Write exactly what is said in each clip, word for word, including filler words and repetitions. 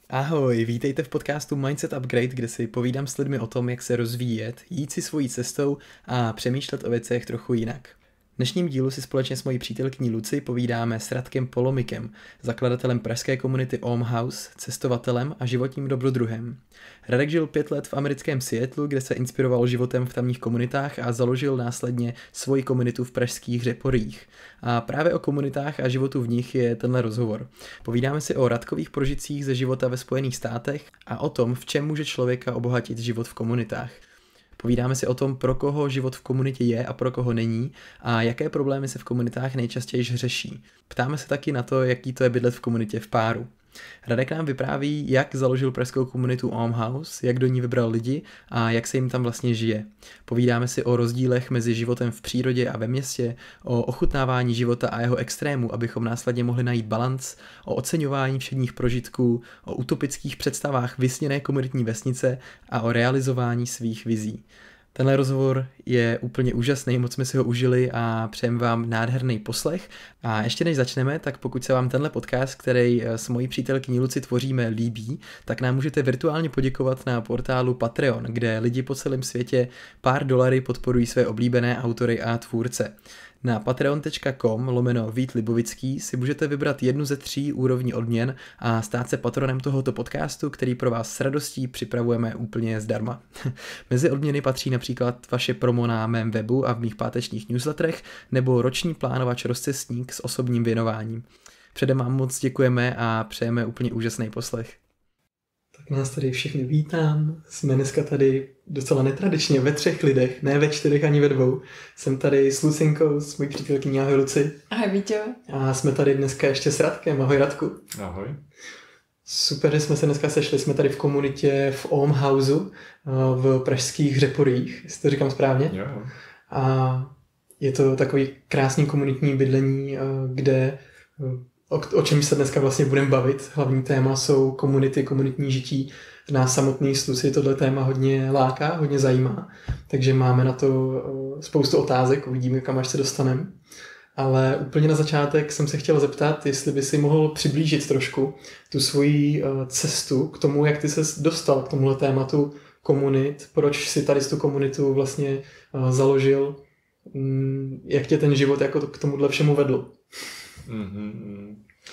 Ahoj, vítejte v podcastu Mindset Upgrade, kde si povídám s lidmi o tom, jak se rozvíjet, jít si svojí cestou a přemýšlet o věcech trochu jinak. V dnešním dílu si společně s mojí přítelkyní Luci povídáme s Radkem Polomikem, zakladatelem pražské komunity Om House, cestovatelem a životním dobrodruhem. Radek žil pět let v americkém Seattlu, kde se inspiroval životem v tamních komunitách a založil následně svoji komunitu v pražských Řeporích. A právě o komunitách a životu v nich je tenhle rozhovor. Povídáme si o Radkových prožitcích ze života ve Spojených státech a o tom, v čem může člověka obohatit život v komunitách. Povídáme si o tom, pro koho život v komunitě je a pro koho není a jaké problémy se v komunitách nejčastěji řeší. Ptáme se taky na to, jaký to je bydlet v komunitě v páru. Radek nám vypráví, jak založil pražskou komunitu Om House, jak do ní vybral lidi a jak se jim tam vlastně žije. Povídáme si o rozdílech mezi životem v přírodě a ve městě, o ochutnávání života a jeho extrému, abychom následně mohli najít balanc, o oceňování všedních prožitků, o utopických představách vysněné komunitní vesnice a o realizování svých vizí. Tenhle rozhovor je úplně úžasný, moc jsme si ho užili a přejeme vám nádherný poslech. A ještě než začneme, tak pokud se vám tenhle podcast, který s mojí přítelkyní Luci tvoříme, líbí, tak nám můžete virtuálně poděkovat na portálu Patreon, kde lidi po celém světě pár dolary podporují své oblíbené autory a tvůrce. Na patreon tečka com lomeno Vít Libovický si můžete vybrat jednu ze tří úrovní odměn a stát se patronem tohoto podcastu, který pro vás s radostí připravujeme úplně zdarma. Mezi odměny patří například vaše promo na mém webu a v mých pátečních newsletterech nebo roční plánovač rozcestník s osobním věnováním. Předem vám moc děkujeme a přejeme úplně úžasný poslech. Tak nás tady všechny vítám. Jsme dneska tady docela netradičně ve třech lidech, ne ve čtyřech ani ve dvou. Jsem tady s Lucinkou, s mojí přítelkyní. Ahoj Luci. Ahoj Víťo. A jsme tady dneska ještě s Radkem. Ahoj Radku. Ahoj. Super, že jsme se dneska sešli. Jsme tady v komunitě v Om Houseu v pražských Řeporích, jestli to říkám správně. Jo. A je to takový krásný komunitní bydlení, kde O, o čem se dneska vlastně budeme bavit. Hlavní téma jsou komunity, komunitní žití. Nás samotných z Luci tohle téma hodně láká, hodně zajímá. Takže máme na to spoustu otázek, uvidíme, kam až se dostaneme. Ale úplně na začátek jsem se chtěl zeptat, jestli by si mohl přiblížit trošku tu svoji cestu k tomu, jak ty ses dostal k tomuhle tématu komunit, proč si tady tu komunitu vlastně založil, jak tě ten život jako k tomuhle všemu vedl. Mm-hmm.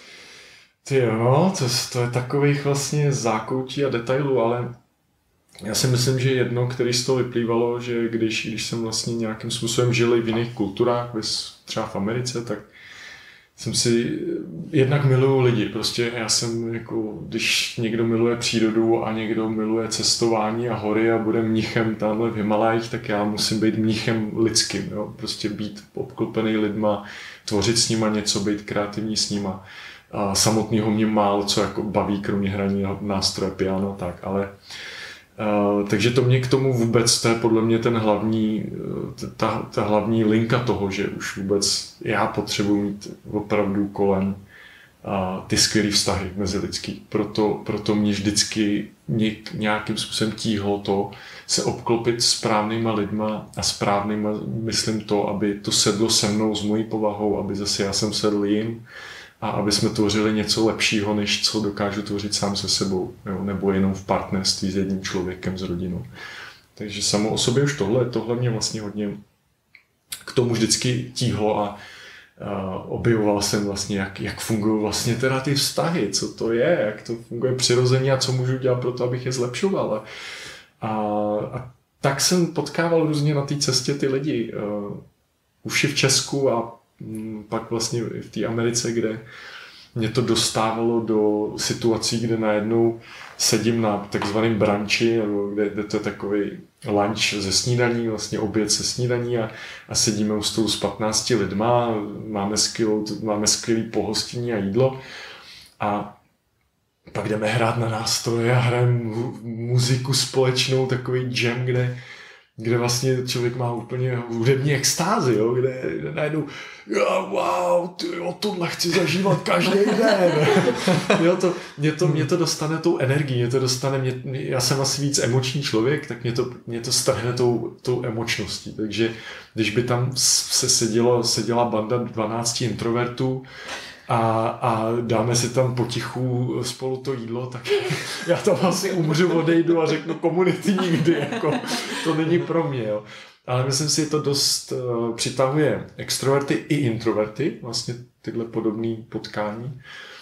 Ty jo, to, to je takových vlastně zákoutí a detailů, ale já si myslím, že jedno, který z toho vyplývalo, že když, když jsem vlastně nějakým způsobem žil i v jiných kulturách, třeba v Americe, tak jsem si, jednak miluju lidi, prostě já jsem jako, když někdo miluje přírodu a někdo miluje cestování a hory a bude mnichem tamhle v Himalajích, tak já musím být mnichem lidským, jo? Prostě být obklopený lidma, tvořit s nima něco, být kreativní s nima. A samotného mě málo co jako baví, kromě hraní nástroje, piano, tak, ale Uh, takže to mě k tomu vůbec, to je podle mě ten hlavní, ta, ta hlavní linka toho, že už vůbec já potřebuji mít opravdu kolem uh, ty skvělý vztahy mezilidský. Proto, proto mě vždycky něk, nějakým způsobem tíhlo to se obklopit správnýma lidma a správnýma, myslím to, aby to sedlo se mnou s mojí povahou, aby zase já jsem sedl jim, a aby jsme tvořili něco lepšího, než co dokážu tvořit sám se sebou, jo? Nebo jenom v partnerství s jedním člověkem, s rodinou. Takže samo o sobě už tohle, tohle mě vlastně hodně k tomu vždycky tíhlo a, a objevoval jsem vlastně, jak, jak fungují vlastně teda ty vztahy, co to je, jak to funguje přirozeně a co můžu dělat pro to, abych je zlepšoval. A, a tak jsem potkával různě na té cestě ty lidi, uh, už i v Česku a pak vlastně v té Americe, kde mě to dostávalo do situací, kde najednou sedím na takzvaném brunchi, kde, kde to je takový lunch ze snídaní, vlastně oběd se snídaní a, a sedíme u stolu s patnácti lidma, máme, skvělou, máme skvělý pohostinní a jídlo a pak jdeme hrát na nástroje a hrajeme muziku společnou, takový jam, kde kde vlastně člověk má úplně hudební extázi, jo? Kde, kde najednou jo, wow, tyjo, tohle chci zažívat každý den. jo, to, mě, to, mě to dostane tou energií, mě to dostane, mě, já jsem asi víc emoční člověk, tak mě to, mě to strhne tou, tou emočností. Takže když by tam se sedělo, seděla banda dvanácti introvertů a, a dáme si tam potichu spolu to jídlo, tak já tam asi umřu, odejdu a řeknu komunity nikdy, jako to není pro mě, jo. Ale myslím si, že to dost uh, přitahuje extroverty i introverty, vlastně tyhle podobné potkání.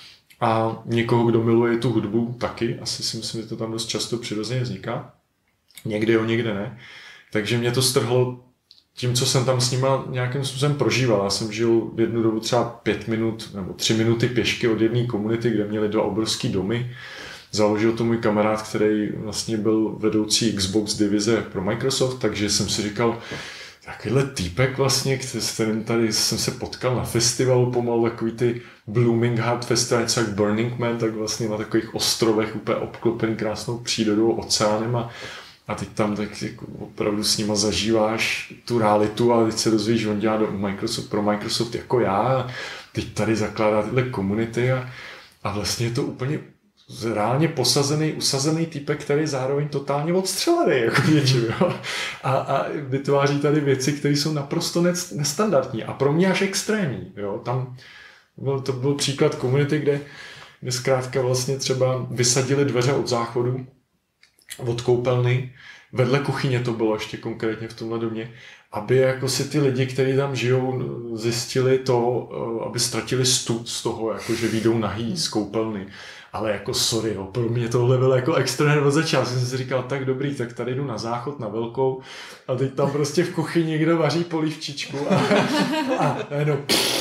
A někoho, kdo miluje tu hudbu, taky. Asi si myslím, že to tam dost často přirozeně vzniká. Někdy jo, někde ne. Takže mě to strhlo tím, co jsem tam s nima nějakým způsobem prožíval. Já jsem žil v jednu dobu třeba pět minut nebo tři minuty pěšky od jedné komunity, kde měli dva obrovský domy. Založil to můj kamarád, který vlastně byl vedoucí Xbox divize pro Microsoft, takže jsem si říkal, takovýhle týpek vlastně, s kterým tady jsem se potkal na festivalu pomalu, takový ty Blooming Heart Festival, něco jak Burning Man, tak vlastně na takových ostrovech úplně obklopený krásnou přírodou, oceánem a, a teď tam tak jako opravdu s nima zažíváš tu realitu a teď se dozvíš, on dělá do Microsoft, pro Microsoft jako já a teď tady zakládá tyhle komunity a, a vlastně je to úplně reálně posazený, usazený týpek, který je zároveň totálně odstřelený jako něčím, jo? A, a vytváří tady věci, které jsou naprosto nestandardní a pro mě až extrémní. Jo? Tam byl, to byl příklad komunity, kde, kde zkrátka vlastně třeba vysadili dveře od záchodu, od koupelny, vedle kuchyně to bylo ještě konkrétně v tomhle domě, aby jako si ty lidi, kteří tam žijou, zjistili to, aby ztratili stud z toho, jako že vyjdou nahý z koupelny. Ale jako sorry, jo, pro mě tohle bylo jako extrémně od začátku. Jsem si říkal, tak dobrý, tak tady jdu na záchod, na velkou a teď tam prostě v kuchyni někdo vaří polívčičku a, a najednou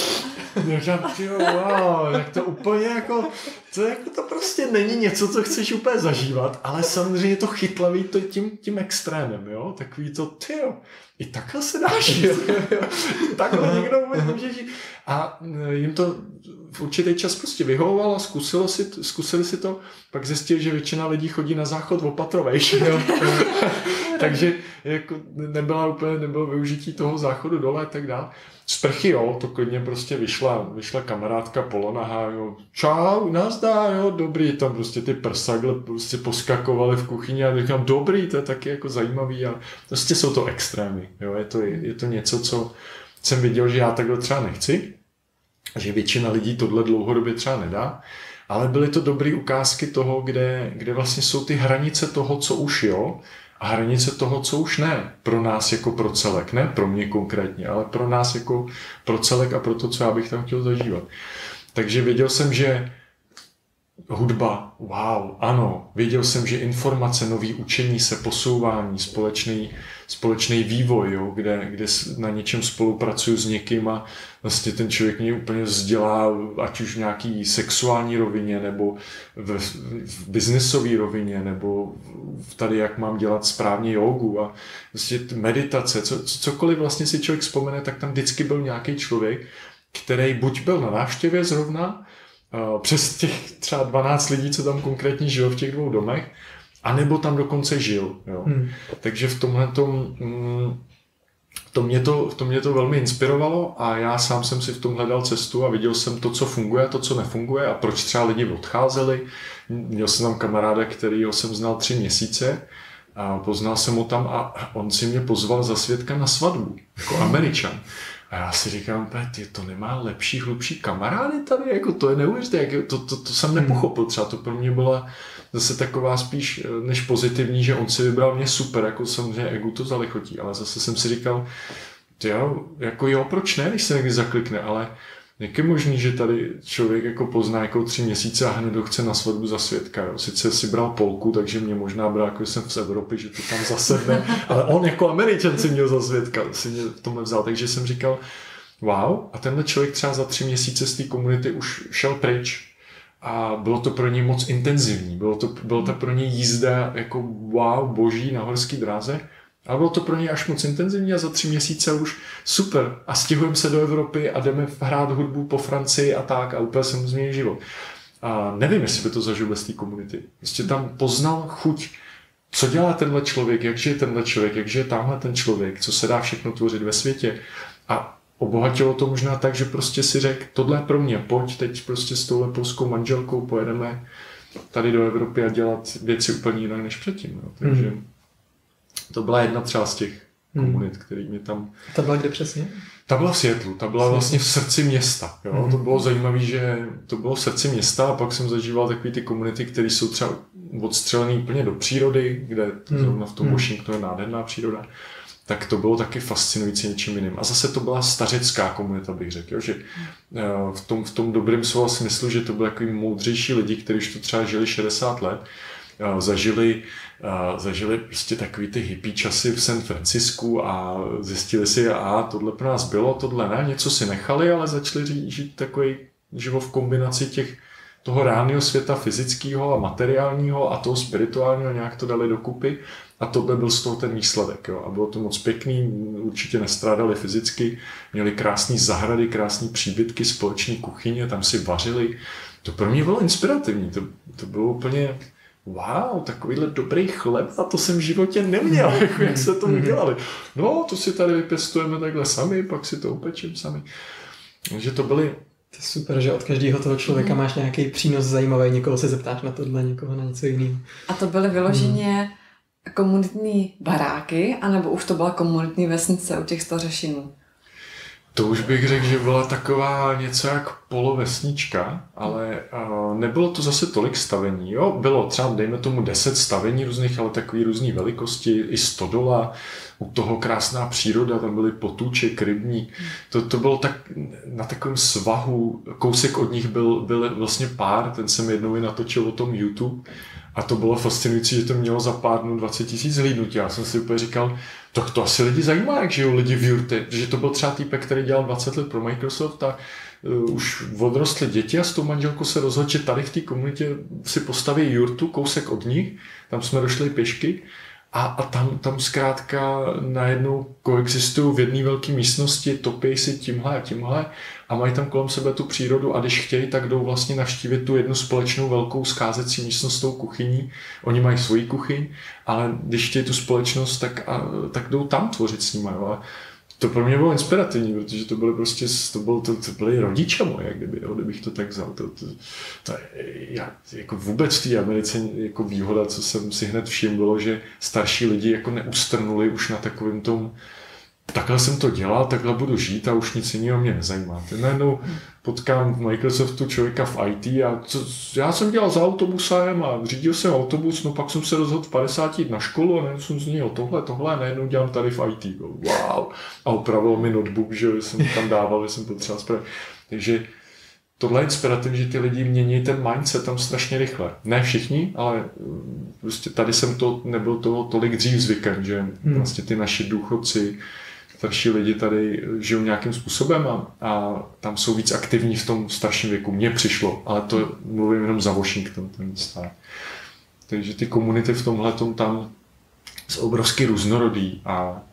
říkám, tyjo, wow, tak to úplně jako, to, jako, to prostě není něco, co chceš úplně zažívat, ale samozřejmě to chytlavý to tím, tím extrémem, jo, takový to, tyjo, i takhle se dá žít, takhle někdo může žít. A jim to v určitý čas prostě vyhovovalo, zkusilo si, zkusili si to, pak zjistili, že většina lidí chodí na záchod opatrovejš, jo. Takže jako nebyla úplně, nebylo využití toho záchodu dole a tak dále. Sprchy, jo, to klidně prostě vyšla, vyšla kamarádka polonahá, jo, čau, nazdá, jo, dobrý, tam prostě ty prsagle prostě poskakovaly v kuchyni a říkám, dobrý, to je taky jako zajímavý a prostě jsou to extrémy, jo, je to, je to něco, co jsem viděl, že já takhle třeba nechci, že většina lidí tohle dlouhodobě třeba nedá, ale byly to dobré ukázky toho, kde, kde vlastně jsou ty hranice toho, co už jo, a hranice toho, co už ne. Pro nás jako pro celek, ne pro mě konkrétně, ale pro nás jako pro celek a pro to, co já bych tam chtěl zažívat. Takže věděl jsem, že hudba, wow, ano. Věděl jsem, že informace, nový učení se, posouvání, společný, společný vývoj, jo, kde, kde na něčem spolupracuju s někým a vlastně ten člověk mě úplně vzdělá, ať už v nějaký sexuální rovině, nebo v, v biznesové rovině, nebo tady, jak mám dělat správně jogu a vlastně meditace, co, cokoliv vlastně si člověk vzpomene, tak tam vždycky byl nějaký člověk, který buď byl na návštěvě zrovna, přes těch třeba dvanáct lidí, co tam konkrétně žilo v těch dvou domech, anebo tam dokonce žil. Jo. Hmm. Takže v tomhle tom, to mě to, to mě to velmi inspirovalo a já sám jsem si v tom hledal cestu a viděl jsem to, co funguje a to, co nefunguje a proč třeba lidi odcházeli. Měl jsem tam kamaráda, kterýho jsem znal tři měsíce a poznal jsem ho tam a on si mě pozval za svědka na svatbu, jako Američan. A já si říkám, ty, to nemá lepší, hlubší kamarády tady, jako to je neuvěřitelné, to, to, to jsem nepochopil, třeba to pro mě byla zase taková spíš než pozitivní, že on si vybral mě super, jako samozřejmě egu to zalichotí, ale zase jsem si říkal, jo, jako jo, proč ne, když se někdy zaklikne, ale jak je možný, že tady člověk jako pozná jako tři měsíce a hned ho chce na svatbu za svědka, jo. Sice si bral Polku, takže mě možná bral, jako jsem z Evropy, že to tam zasedne, ale on jako Američan si měl za svědka, si mě v tomhle vzal, takže jsem říkal, wow, a tenhle člověk třeba za tři měsíce z té komunity už šel pryč a bylo to pro něj moc intenzivní, bylo to, bylo to pro něj jízda jako wow, boží na horské dráze. A bylo to pro něj až moc intenzivní a za tři měsíce už super. A stěhujeme se do Evropy a jdeme hrát hudbu po Francii a tak a úplně se mu změní život. A nevím, jestli by to zažil bez té komunity. Prostě tam poznal chuť, co dělá tenhle člověk, jak žije tenhle člověk, jak žije tamhle ten člověk, co se dá všechno tvořit ve světě. A obohatilo to možná tak, že prostě si řekl, tohle je pro mě, pojď teď prostě s touhle polskou manželkou pojedeme tady do Evropy a dělat věci úplně jinak než předtím. No. Takže mm. to byla jedna třeba z těch komunit, který mě tam... Ta byla kde přesně? Ta byla v Seattlu, ta byla vlastně v srdci města. Jo? Mm-hmm. To bylo zajímavé, že to bylo v srdci města a pak jsem zažíval takové ty komunity, které jsou třeba odstřelené úplně do přírody, kde mm-hmm. zrovna v tom Washingtonu je nádherná příroda. Tak to bylo taky fascinující něčím jiným. A zase to byla stařecká komunita, bych řekl, jo? Že v tom, v tom dobrém slova smyslu, že to byly takový moudřejší lidi, kteří už to třeba žili šedesát let, zažili, zažili prostě takový ty hippie časy v San Francisku a zjistili si, a tohle pro nás bylo, tohle ne, něco si nechali, ale začali žít takový život v kombinaci těch toho reálného světa fyzického a materiálního a toho spirituálního, nějak to dali dokupy a tohle byl z toho ten výsledek. Jo. A bylo to moc pěkný, určitě nestrádali fyzicky, měli krásné zahrady, krásné příbytky, společné kuchyně, tam si vařili. To pro mě bylo inspirativní, to, to bylo úplně wow, takovýhle dobrý chleb a to jsem v životě neměl, jako jak se to udělali. No, to si tady vypěstujeme takhle sami, pak si to upečím sami. Takže to byly... To je super, že od každého toho člověka máš nějaký přínos zajímavý, někoho se zeptáš na tohle, někoho na něco jiného. A to byly vyloženě hmm. komunitní baráky, anebo už to byla komunitní vesnice u těch stařešinů? To už bych řekl, že byla taková něco jak polovesnička, ale uh, nebylo to zase tolik stavení. Jo? Bylo třeba, dejme tomu, deset stavení různých, ale takové různé velikosti, i stodola, u toho krásná příroda, tam byly potůček, rybník. To, to bylo tak na takovém svahu, kousek od nich byl, byl vlastně pár, ten jsem jednou i natočil o tom YouTube. A to bylo fascinující, že to mělo za pár dnů dvacet tisíc zhlídnutí. Já jsem si úplně říkal, tak to asi lidi zajímá, jak žijou lidi v jurtě. Že to byl třeba týpek, který dělal dvacet let pro Microsoft a uh, už odrostly děti a s tou manželkou se rozhodl, že tady v té komunitě si postaví jurtu, kousek od nich. Tam jsme došli pěšky a, a tam, tam zkrátka najednou koexistují v jedné velké místnosti, topí si tímhle a tímhle a mají tam kolem sebe tu přírodu a když chtějí, tak jdou vlastně navštívit tu jednu společnou velkou skázecí místnost s tou kuchyní. Oni mají svoji kuchyň, ale když chtějí tu společnost, tak, a, tak jdou tam tvořit s nimi. Jo. A to pro mě bylo inspirativní, protože to byly prostě, to, bylo, to, to byly rodiče moje, kdyby, jo, kdybych to tak vzal. To, to, to, já, jako vůbec v té Americe jako výhoda, co jsem si hned všiml, bylo, že starší lidi jako neustrnuli už na takovém tom, takhle jsem to dělal, takhle budu žít a už nic jiného mě nezajímá. Teď najednou potkám v Microsoftu člověka v í té a co, já jsem dělal za autobusem a řídil jsem autobus, no pak jsem se rozhodl v padesáti jít na školu a najednou jsem zněl tohle, tohle a najednou dělám tady v í té. Wow! A upravil mi notebook, že jsem tam dával, že jsem potřeboval spravit. Takže tohle je inspirativní, že ty lidi mění ten mindset tam strašně rychle. Ne všichni, ale prostě tady jsem to nebyl toho tolik dřív zvykem, že hmm. vlastně ty naši důchodci, starší lidi tady žijou nějakým způsobem a, a tam jsou víc aktivní v tom starším věku. Mně přišlo, ale to mluvím jenom za Washington, ten stát. Takže ty komunity v tomhletom tam jsou obrovsky různorodý a, a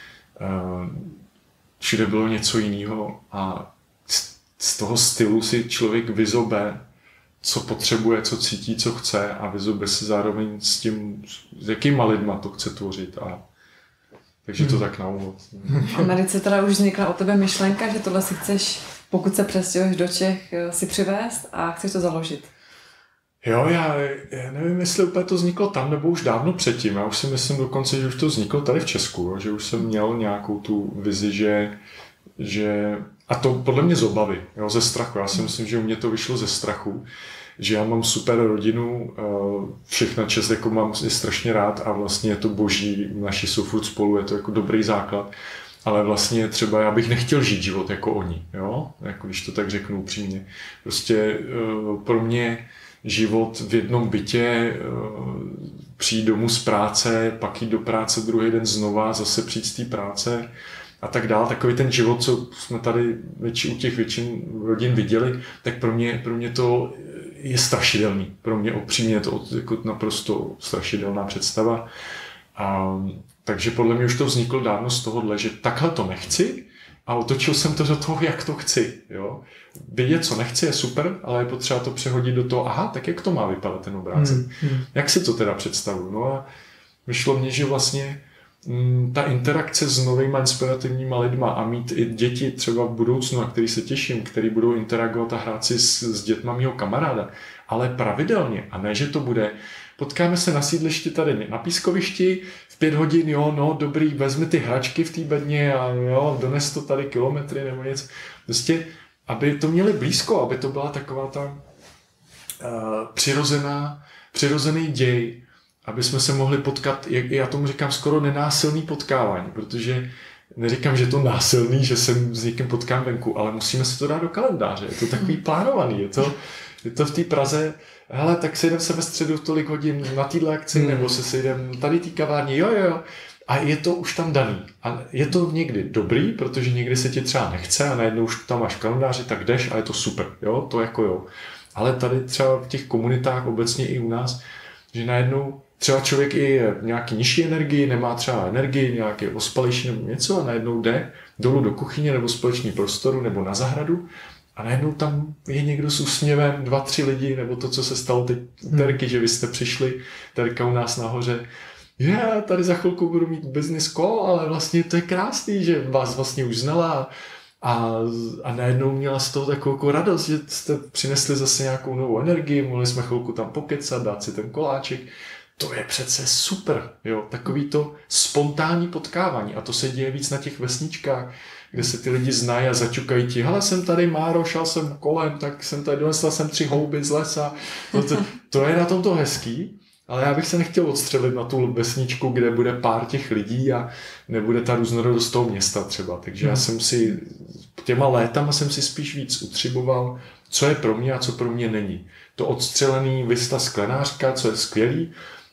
všude bylo něco jiného a z toho stylu si člověk vyzobe, co potřebuje, co cítí, co chce a vyzobe si zároveň s tím, s jakýma lidma to chce tvořit. A takže to tak na úvod. V Americe teda už vznikla o tebe myšlenka, že tohle si chceš, pokud se přestěhuješ do Čech, si přivést a chceš to založit. Jo, já, já nevím, jestli úplně to vzniklo tam, nebo už dávno předtím. Já už si myslím dokonce, že už to vzniklo tady v Česku, jo, že už jsem měl nějakou tu vizi, že, že a to podle mě z obavy, jo, ze strachu. Já si myslím, že u mě to vyšlo ze strachu, že já mám super rodinu, všechna čest jako mám je strašně rád a vlastně je to boží, naši jsou furt spolu, je to jako dobrý základ, ale vlastně třeba já bych nechtěl žít život jako oni, jo, jako když to tak řeknu upřímně. Prostě pro mě život v jednom bytě, přijít domů z práce, pak jít do práce druhý den znova, zase přijít z té práce a tak dál. Takový ten život, co jsme tady větši, u těch většin rodin viděli, tak pro mě, pro mě to je strašidelný. Pro mě upřímně je to jako naprosto strašidelná představa. A, takže podle mě už to vzniklo dávno z tohohle, že takhle to nechci a otočil jsem to do toho, jak to chci. Jo? Vědět, co nechci, je super, ale je potřeba to přehodit do toho, aha, tak jak to má vypadat ten obrázek. Hmm, hmm. Jak si to teda představuju? No a vyšlo mně, že vlastně m, ta interakce s novýma inspirativníma lidma a mít i děti třeba v budoucnu, a který se těším, který budou interagovat a hrát si s, s dětma mýho kamaráda. A ale pravidelně. A ne, že to bude, potkáme se na sídlišti tady na pískovišti, v pět hodin, jo, no, dobrý, vezmi ty hračky v té bedně a jo, dones to tady kilometry nebo něco. Prostě, aby to měli blízko, aby to byla taková ta uh, přirozená, přirozený děj, aby jsme se mohli potkat, jak já tomu říkám, skoro nenásilný potkávání, protože neříkám, že je to násilný, že se s někým potkám venku, ale musíme si to dát do kalendáře. Je to takový plánovaný. Je to, je to v té Praze, hele, tak sejdem se ve středu tolik hodin na téhle akci, mm. nebo se sejdem tady té kavárně, jo, jo, jo. A je to už tam daný. A je to někdy dobrý, protože někdy se ti třeba nechce a najednou už tam máš kalendáři, tak jdeš a je to super. Jo, to jako jo. Ale tady třeba v těch komunitách, obecně i u nás, že najednou třeba člověk i je nějaký nižší energii, nemá třeba energii, nějaký ospalejší nebo něco a najednou jde dolů do kuchyně nebo společného prostoru nebo na zahradu a najednou tam je někdo s úsměvem, dva, tři lidi, nebo to, co se stalo teď u Terky, že vy jste přišli, Terka u nás nahoře, já tady za chvilku budu mít business call, ale vlastně to je krásný, že vás vlastně už znala a, a najednou měla z toho takovou jako radost, že jste přinesli zase nějakou novou energii, mohli jsme chvilku tam pokecat, dát si ten koláček. To je přece super, jo, takový to spontánní potkávání a to se děje víc na těch vesničkách, kde se ty lidi znají a začukají ti, hele, jsem tady Máro, šel jsem kolem, tak jsem tady donesla jsem tři houby z lesa, to, to, to je na tom to hezký, ale já bych se nechtěl odstřelit na tu vesničku, kde bude pár těch lidí a nebude ta různorodost toho města třeba, takže já jsem si těma létama jsem si spíš víc utřiboval, co je pro mě a co pro mě není. To odstřelený Vista Sklenářka, co je skvělý,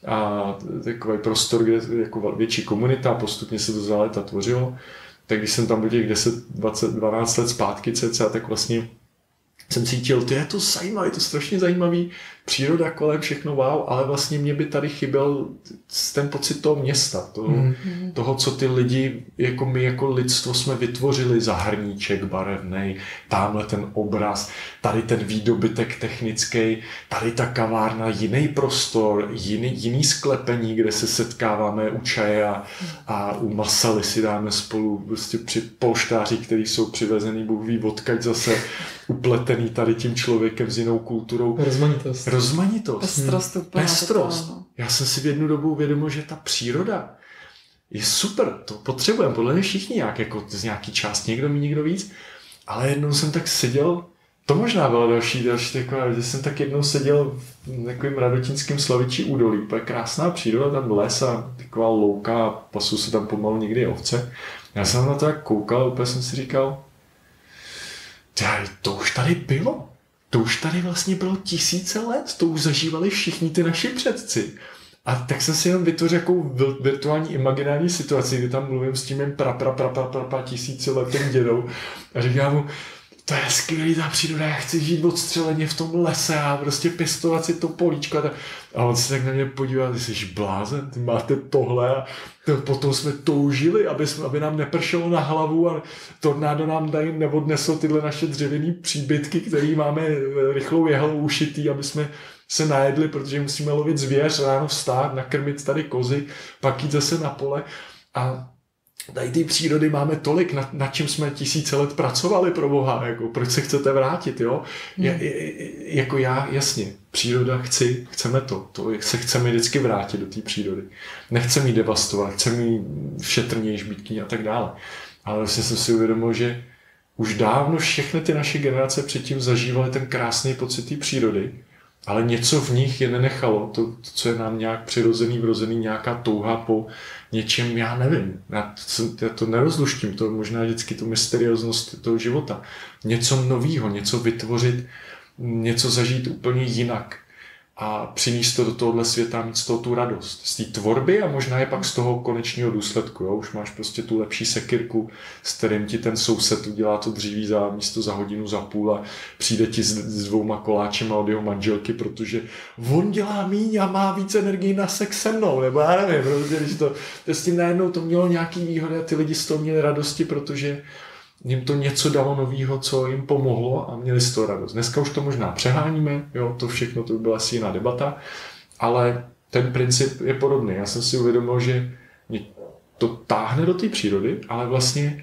a takový prostor, kde je jako větší komunita, postupně se to za léta tvořilo, tak když jsem tam byl těch deset, dvacet, dvanáct let zpátky cca, tak vlastně jsem cítil, to je to zajímavé, je to strašně zajímavý, příroda kolem, všechno wow, ale vlastně mě by tady chyběl ten pocit toho města, toho, mm. toho, co ty lidi, jako my jako lidstvo jsme vytvořili, zahrníček barevnej, tamhle ten obraz, tady ten výdobytek technický, tady ta kavárna, jiný prostor, jiný, jiný sklepení, kde se setkáváme u čaje a, a u masaly si dáme spolu prostě při polštáři, který jsou přivezený, Bůh ví odkaď zase, upletený tady tím člověkem s jinou kulturou. Rozmanitost. Rozmanitost. Pestrost. Hmm. Pestrost. Já jsem si v jednu dobu uvědomil, že ta příroda je super, to potřebujeme, podle mě všichni nějak, jako z nějaký část, někdo mi, někdo víc, ale jednou jsem tak seděl, to možná bylo další, další taková, že jsem tak jednou seděl v takovým radotinském Slavičí údolí, to je krásná příroda, tam les a taková louka a pasou se tam pomalu někdy ovce. Já jsem na to tak koukal, úplně jsem si říkal, to už tady bylo. To už tady vlastně bylo tisíce let. To už zažívali všichni ty naši předci. A tak jsem si jenom vytvořil jakou virtuální imaginární situaci, kdy tam mluvím s tím mým pra, pra, pra, pra, pra, pra tisíci letým dědou a říkám mu, to je skvělý ta příroda, já chci žít odstřeleně v tom lese a prostě pěstovat si to políčko. A, a on se tak na mě podíval, ty jsi blázen, ty máte tohle a to, potom jsme toužili, aby, jsme, aby nám nepršelo na hlavu a tornádo nám tady neodneslo tyhle naše dřevěný příbytky, které máme rychlou jehlou ušitý, aby jsme se najedli, protože musíme lovit zvěř, ráno vstát, nakrmit tady kozy, pak jít zase na pole a tady ty přírody máme tolik, na, na čem jsme tisíce let pracovali pro Boha, jako, proč se chcete vrátit, jo? Hmm. Je, je, jako já, jasně, příroda chci, chceme to, to se chceme vždycky vrátit do té přírody. Nechceme ji devastovat, chceme ji šetrněji, žbítky a tak dále. Ale vlastně jsem si uvědomil, že už dávno všechny ty naše generace předtím zažívaly ten krásný pocit té přírody, ale něco v nich je nenechalo, to, to co je nám nějak přirozený, vrozený, nějaká touha po něčem, já nevím, já to, já to nerozluštím, to je možná vždycky tu mysterióznost toho života. Něco novýho, něco vytvořit, něco zažít úplně jinak a přinést to do tohohle světa, mít z toho tu radost. Z té tvorby a možná je pak z toho konečného důsledku. Jo? Už máš prostě tu lepší sekyrku, s kterým ti ten soused udělá to dříví za místo za hodinu, za půl a přijde ti s, s dvouma koláčema od jeho manželky, protože on dělá míň a má víc energii na sex se mnou, nebo já nevím, protože když to, to s tím najednou to mělo nějaký výhody a ty lidi z toho měli radosti, protože jim to něco dalo novýho, co jim pomohlo a měli z toho radost. Dneska už to možná přeháníme, jo, to všechno, to by byla asi jiná debata, ale ten princip je podobný. Já jsem si uvědomil, že mě to táhne do té přírody, ale vlastně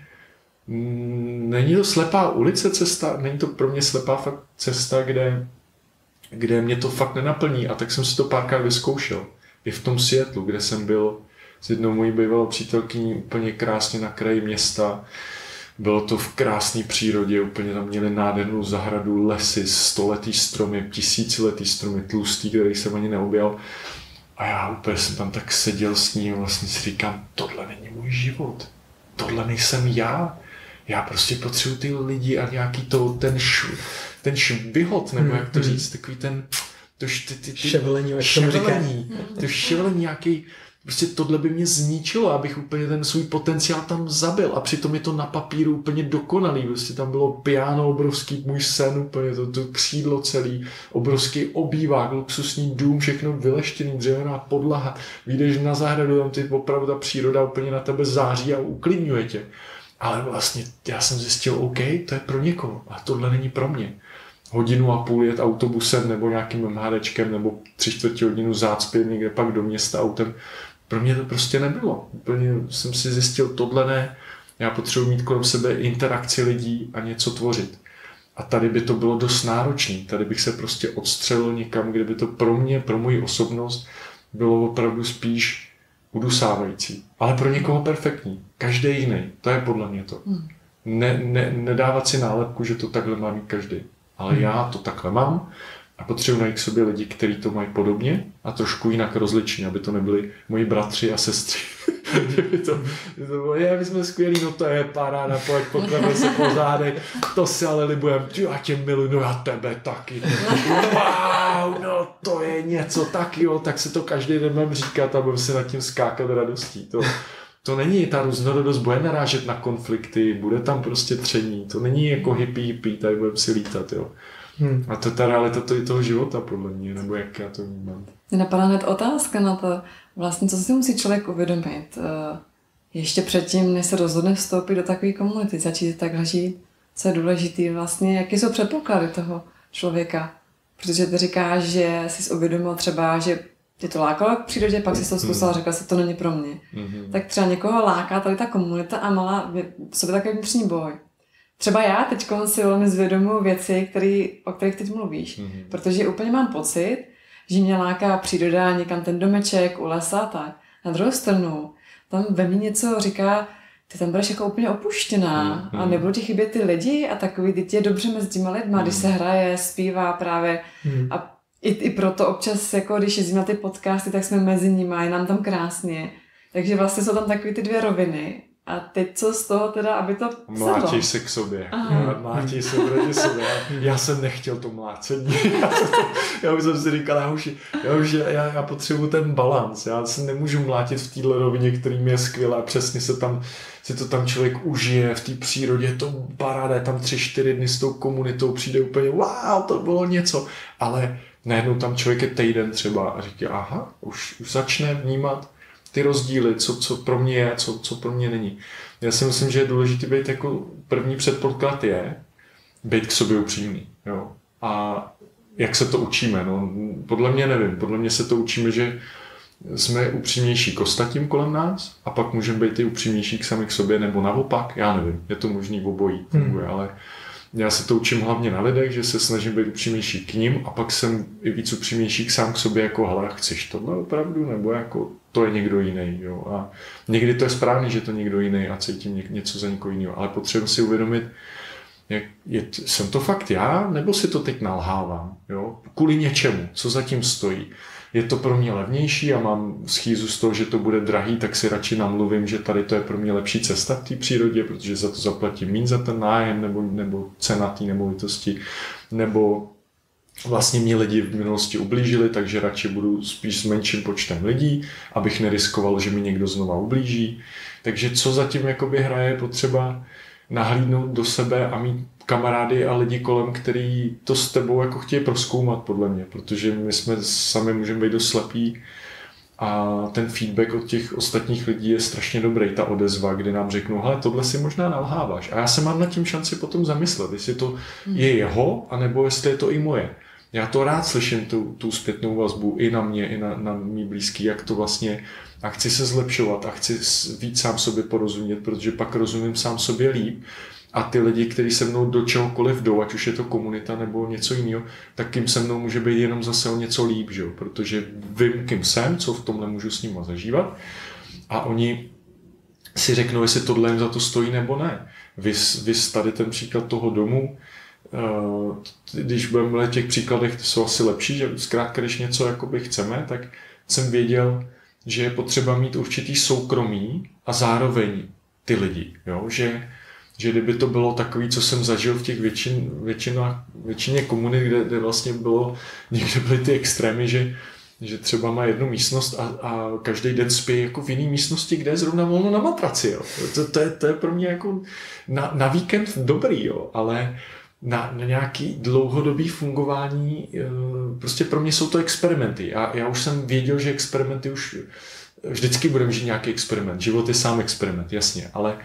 není to slepá ulice cesta, není to pro mě slepá fakt cesta, kde kde mě to fakt nenaplní a tak jsem si to párkrát vyzkoušel. I v tom Seattlu, kde jsem byl s jednou mojí bývalou přítelkyní úplně krásně na kraji města. Bylo to v krásné přírodě, úplně tam měli nádhernou zahradu, lesy, stoletý stromy, tisíciletý stromy, tlustý, který jsem ani neobjel. A já úplně jsem tam tak seděl s ním a vlastně si říkám, tohle není můj život, tohle nejsem já. Já prostě potřebuji ty lidi a nějaký to, ten, š, ten švihot, nebo jak to říct, takový ten, to ty, ty, ty, ševelení, jak ševelení, to ševelení nějaký, prostě tohle by mě zničilo, abych úplně ten svůj potenciál tam zabil a přitom je to na papíru úplně dokonalý, prostě tam bylo piano obrovský, můj sen úplně, to, to křídlo celý, obrovský obývák, luxusní dům, všechno vyleštěný, dřevěná podlaha, vyjdeš na zahradu, tam ty opravdu ta příroda úplně na tebe září a uklidňuje tě. Ale vlastně já jsem zjistil, OK, to je pro někoho a tohle není pro mě. Hodinu a půl jet autobusem nebo nějakým MHDčkem nebo tři čtvrtě hodinu zácpět někde pak do města autem. Pro mě to prostě nebylo. Úplně jsem si zjistil, tohle ne. Já potřebuji mít kolem sebe interakci lidí a něco tvořit. A tady by to bylo dost náročné. Tady bych se prostě odstřelil někam, kde by to pro mě, pro moji osobnost bylo opravdu spíš udusávající. Ale pro někoho perfektní. Každý jiný. To je podle mě to. Ne, ne, nedávat si nálepku, že to takhle má mít každý. Ale hmm. já to takhle mám a potřebuji najít k sobě lidi, kteří to mají podobně a trošku jinak rozliční, aby to nebyli moji bratři a sestry. Kdyby to, to bylo, je, my jsme skvělí, no to je paráda, pojď, pokleme se po zádech, to si ale libujem, já tě miluji, no já tebe taky. Wow, no to je něco taky, jo, tak se to každý den mám říkat a budeme se nad tím skákat radostí. To, to není, ta různorodost bude narážet na konflikty, bude tam prostě tření, to není jako hippie, hippie, tady budeme si lítat, jo. Hmm. A to je ta realita to, toho života, podle mě, nebo jak já to vnímám. Mě napadá hned otázka na to, vlastně, co si musí člověk uvědomit ještě předtím, než se rozhodne vstoupit do takové komunity, začít takhle žít, co je důležité vlastně, jaké jsou předpoklady toho člověka. Protože ty říkáš, že jsi uvědomil třeba, že tě to lákalo k přírodě, pak jsi to zkusila a řekla si, to není pro mě. Mm-hmm. Tak třeba někoho láká tady ta komunita a má v sobě takový vnitřní boj. Třeba já teď si velmi zvědomuji věci, který, o kterých teď mluvíš, mm-hmm. protože úplně mám pocit, že mě láká příroda, někam ten domeček, u lesa, tak. Na druhou stranu, tam ve mně něco říká, ty tam budeš jako úplně opuštěná mm-hmm. a nebudou ti chybět ty lidi a takový, ty je dobře mezi těma lidma, mm-hmm. když se hraje, zpívá právě mm-hmm. a i, i proto občas, jako když jezdím na ty podcasty, tak jsme mezi nimi a je nám tam krásně. Takže vlastně jsou tam takové ty dvě roviny. A teď co z toho teda, aby to sedlo? Mlátěj se k sobě. Mlátěj se proti sobě. Já, já jsem nechtěl to mlácení. Já, jsem to, já už jsem si říkal, já už, já, už já, já potřebuji ten balans. Já se nemůžu mlátit v téhle rovině, který mi je skvělá. Přesně se tam, si to tam člověk užije v té přírodě. To paráda, je tam tři, čtyři dny s tou komunitou. Přijde úplně, wow, to bylo něco. Ale najednou tam člověk je týden třeba a říká, aha, už, už začne vnímat ty rozdíly, co, co pro mě je, co, co pro mě není. Já si myslím, že je důležité být jako první předpoklad je být k sobě upřímný. Jo. A jak se to učíme? No, podle mě nevím. Podle mě se to učíme, že jsme upřímnější k ostatním kolem nás a pak můžeme být i upřímnější k sami k sobě, nebo naopak, já nevím. Je to možný v obojí, funguje, hmm. ale já se to učím hlavně na lidech, že se snažím být upřímnější k ním a pak jsem i víc upřímnější k sám k sobě, jako hele, chceš tohle opravdu, nebo jako to je někdo jiný. Jo? A někdy to je správný, že to někdo jiný a cítím něco za někoho jiného, ale potřebuji si uvědomit, jak je, jsem to fakt já, nebo si to teď nalhávám, jo? Kvůli něčemu, co zatím stojí. Je to pro mě levnější a mám schýzu z toho, že to bude drahý, tak si radši namluvím, že tady to je pro mě lepší cesta v té přírodě, protože za to zaplatím méně za ten nájem nebo, nebo cena té nemovitosti, nebo vlastně mě lidi v minulosti ublížili, takže radši budu spíš s menším počtem lidí, abych neriskoval, že mi někdo znova ublíží. Takže co zatím jakoby hraje, je potřeba nahlídnout do sebe a mít kamarády a lidi kolem, který to s tebou jako chtějí prozkoumat podle mě, protože my jsme sami můžeme být dost slepí a ten feedback od těch ostatních lidí je strašně dobrý, ta odezva, kdy nám řeknou, hele, tohle si možná nalháváš. A já se mám nad tím šanci potom zamyslet, jestli to je jeho, anebo jestli je to i moje. Já to rád slyším, tu, tu zpětnou vazbu i na mě, i na, na mý blízký, jak to vlastně, a chci se zlepšovat a chci víc sám sobě porozumět, protože pak rozumím sám sobě líp a ty lidi, kteří se mnou do čehokoliv jdou, ať už je to komunita nebo něco jiného, tak kým se mnou může být jenom zase o něco líp, že jo? Protože vím, kým jsem, co v tomhle můžu s nima zažívat a oni si řeknou, jestli tohle jim za to stojí nebo ne. Vys, vys tady ten příklad toho domu, když budeme mluvit o těch příkladech, to jsou asi lepší, že zkrátka, když něco jakoby chceme, tak jsem věděl, že je potřeba mít určitý soukromí a zároveň ty lidi. Jo? Že, že kdyby to bylo takový, co jsem zažil v těch většin, většina, většině komunit, kde, kde vlastně bylo, někde byly ty extrémy, že, že třeba má jednu místnost a, a každý den spí jako v jiné místnosti, kde je zrovna volno na matraci. Jo? To, to, je, to je pro mě jako na, na víkend dobrý, jo? Ale Na, na nějaký dlouhodobý fungování, prostě pro mě jsou to experimenty. Já, já už jsem věděl, že experimenty už vždycky budeme žít nějaký experiment. Život je sám experiment, jasně, ale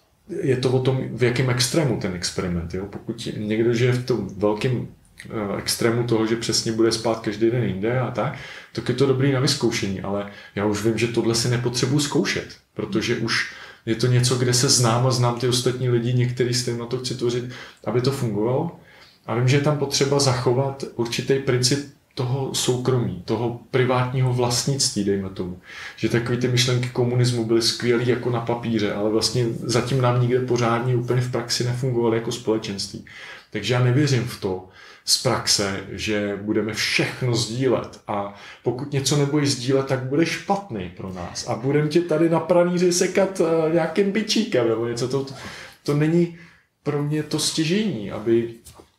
je to o tom, v jakém extrému ten experiment. Jo? Pokud někdo žije v tom velkém extrému toho, že přesně bude spát každý den jinde a tak, tak je to dobrý na vyzkoušení, ale já už vím, že tohle si nepotřebuji zkoušet, protože už je to něco, kde se znám a znám ty ostatní lidi, některý s tím na to chci tvořit, aby to fungovalo. A vím, že je tam potřeba zachovat určitý princip toho soukromí, toho privátního vlastnictví, dejme tomu. Že takové ty myšlenky komunismu byly skvělý jako na papíře, ale vlastně zatím nám nikde pořádně úplně v praxi nefungovaly jako společenství. Takže já nevěřím v to z praxe, že budeme všechno sdílet a pokud něco nebudeš sdílet, tak bude špatný pro nás a budeme tě tady na pranýři sekat nějakým bičíkem nebo něco. To, to není pro mě to stěžení, aby,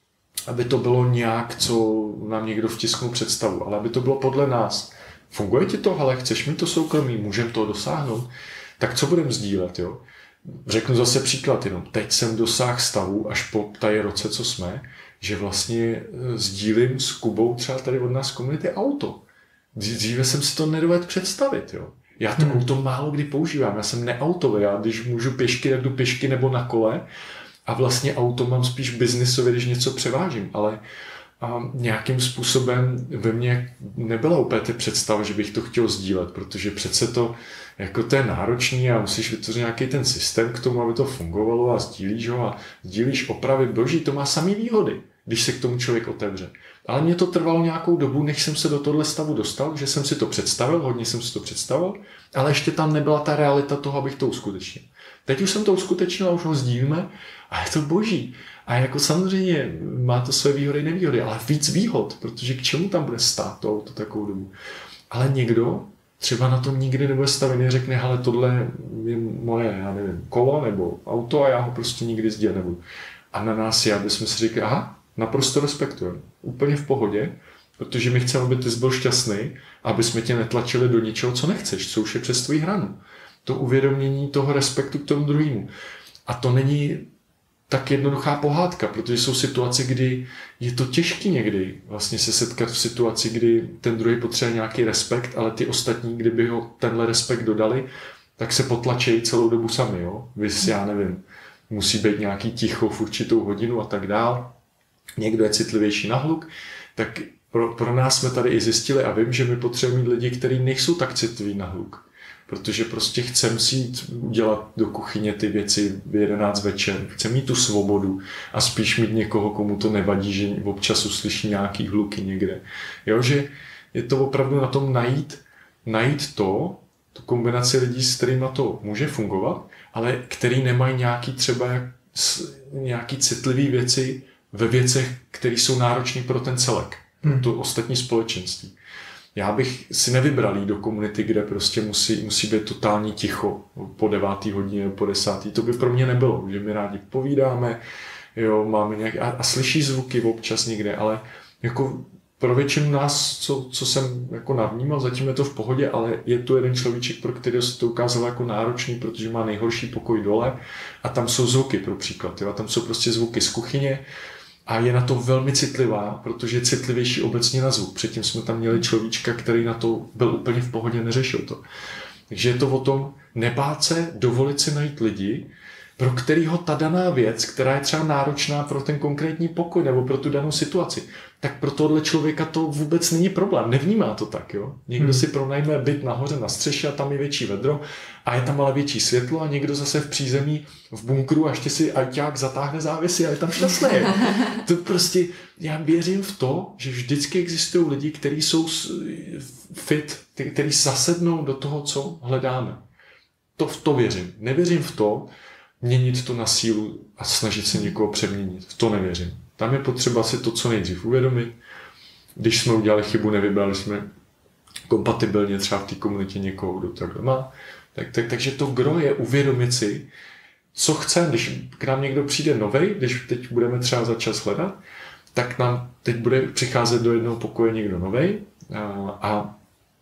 aby to bylo nějak, co nám někdo vtisknul představu, ale aby to bylo podle nás. Funguje ti to, ale chceš mít to soukromí, můžeme to dosáhnout, tak co budeme sdílet, jo? Řeknu zase příklad jenom. Teď jsem dosáhl stavu, až po tady roce, co jsme, že vlastně sdílím s Kubou třeba tady od nás komunity auto. Dříve jsem si to nedovedl představit, jo. Já to hmm. auto málo kdy používám, já jsem neautový, já když můžu pěšky, tak jdu pěšky nebo na kole a vlastně auto mám spíš biznisově, když něco převážím, ale a nějakým způsobem ve mně nebyla úplně ty představa, že bych to chtěl sdílet, protože přece to, jako to je náročný a musíš vytvořit nějaký ten systém k tomu, aby to fungovalo a sdílíš ho a sdílíš opravy boží, to má samý výhody, když se k tomu člověk otevře. Ale mě to trvalo nějakou dobu, než jsem se do tohle stavu dostal, že jsem si to představil, hodně jsem si to představil, ale ještě tam nebyla ta realita toho, abych to uskutečnil. Teď už jsem to uskutečnil a už ho sdílíme a je to boží. A jako samozřejmě má to své výhody i nevýhody, ale víc výhod, protože k čemu tam bude stát to auto takovou dobu. Ale někdo třeba na tom nikdy nebude stavěný a řekne, hele, tohle je moje, já nevím, kolo nebo auto a já ho prostě nikdy sdílet nebudu. A na nás je, aby jsme si řekli, aha, naprosto respektujeme, úplně v pohodě, protože my chceme, aby ty jsi byl šťastný, aby jsme tě netlačili do něčeho, co nechceš, co už je přes tvoji hranu. To uvědomění toho respektu k tomu druhému. A to není tak jednoduchá pohádka, protože jsou situace, kdy je to těžké někdy vlastně se setkat v situaci, kdy ten druhý potřebuje nějaký respekt, ale ty ostatní, kdyby ho tenhle respekt dodali, tak se potlačejí celou dobu sami, jo. Vys, já nevím, musí být nějaký ticho v určitou hodinu a tak dál. Někdo je citlivější na hluk, tak pro, pro nás jsme tady i zjistili a vím, že my potřebujeme mít lidi, kteří nejsou tak citliví na hluk. Protože prostě chcem si jít udělat do kuchyně ty věci v jedenáct večer, chcem mít tu svobodu a spíš mít někoho, komu to nevadí, že občas uslyší nějaký hluky někde. Jo, že je to opravdu na tom najít, najít to, tu kombinaci lidí, s kterýma to může fungovat, ale který nemají nějaký třeba nějaký citlivý věci ve věcech, které jsou náročné pro ten celek, hmm. to ostatní společenství. Já bych si nevybral jít do komunity, kde prostě musí, musí být totální ticho po devátý hodině, po desátý. To by pro mě nebylo, že my rádi povídáme, jo, máme nějak, a, a slyší zvuky občas někde, ale jako pro většinu nás, co, co jsem jako navnímal, zatím je to v pohodě, ale je tu jeden človíček, pro kterého se to ukázalo jako náročný, protože má nejhorší pokoj dole a tam jsou zvuky pro příklad, jo, a tam jsou prostě zvuky z kuchyně, a je na to velmi citlivá, protože je citlivější obecně na zvuk. Předtím jsme tam měli človíčka, který na to byl úplně v pohodě, neřešil to. Takže je to o tom nebát se, dovolit si najít lidi, pro kterýho ta daná věc, která je třeba náročná pro ten konkrétní pokoj nebo pro tu danou situaci, tak pro tohle člověka to vůbec není problém. Nevnímá to tak, jo. Někdo hmm. si pronajme byt nahoře na střeše a tam je větší vedro a je tam ale větší světlo a někdo zase v přízemí v bunkru a ještě si ajťák zatáhne závěsy a je tam šťastný. To prostě, já věřím v to, že vždycky existují lidi, kteří jsou fit, kteří zasednou do toho, co hledáme. To v to věřím. Nevěřím v to, měnit to na sílu a snažit se někoho přeměnit. V to nevěřím. Tam je potřeba si to co nejdřív uvědomit. Když jsme udělali chybu, nevybrali jsme kompatibilně třeba v té komunitě někoho, kdo takhle má. Tak, tak, takže to gro je uvědomit si, co chceme. Když k nám někdo přijde novej, když teď budeme třeba za čas hledat, tak nám teď bude přicházet do jednoho pokoje někdo novej a, a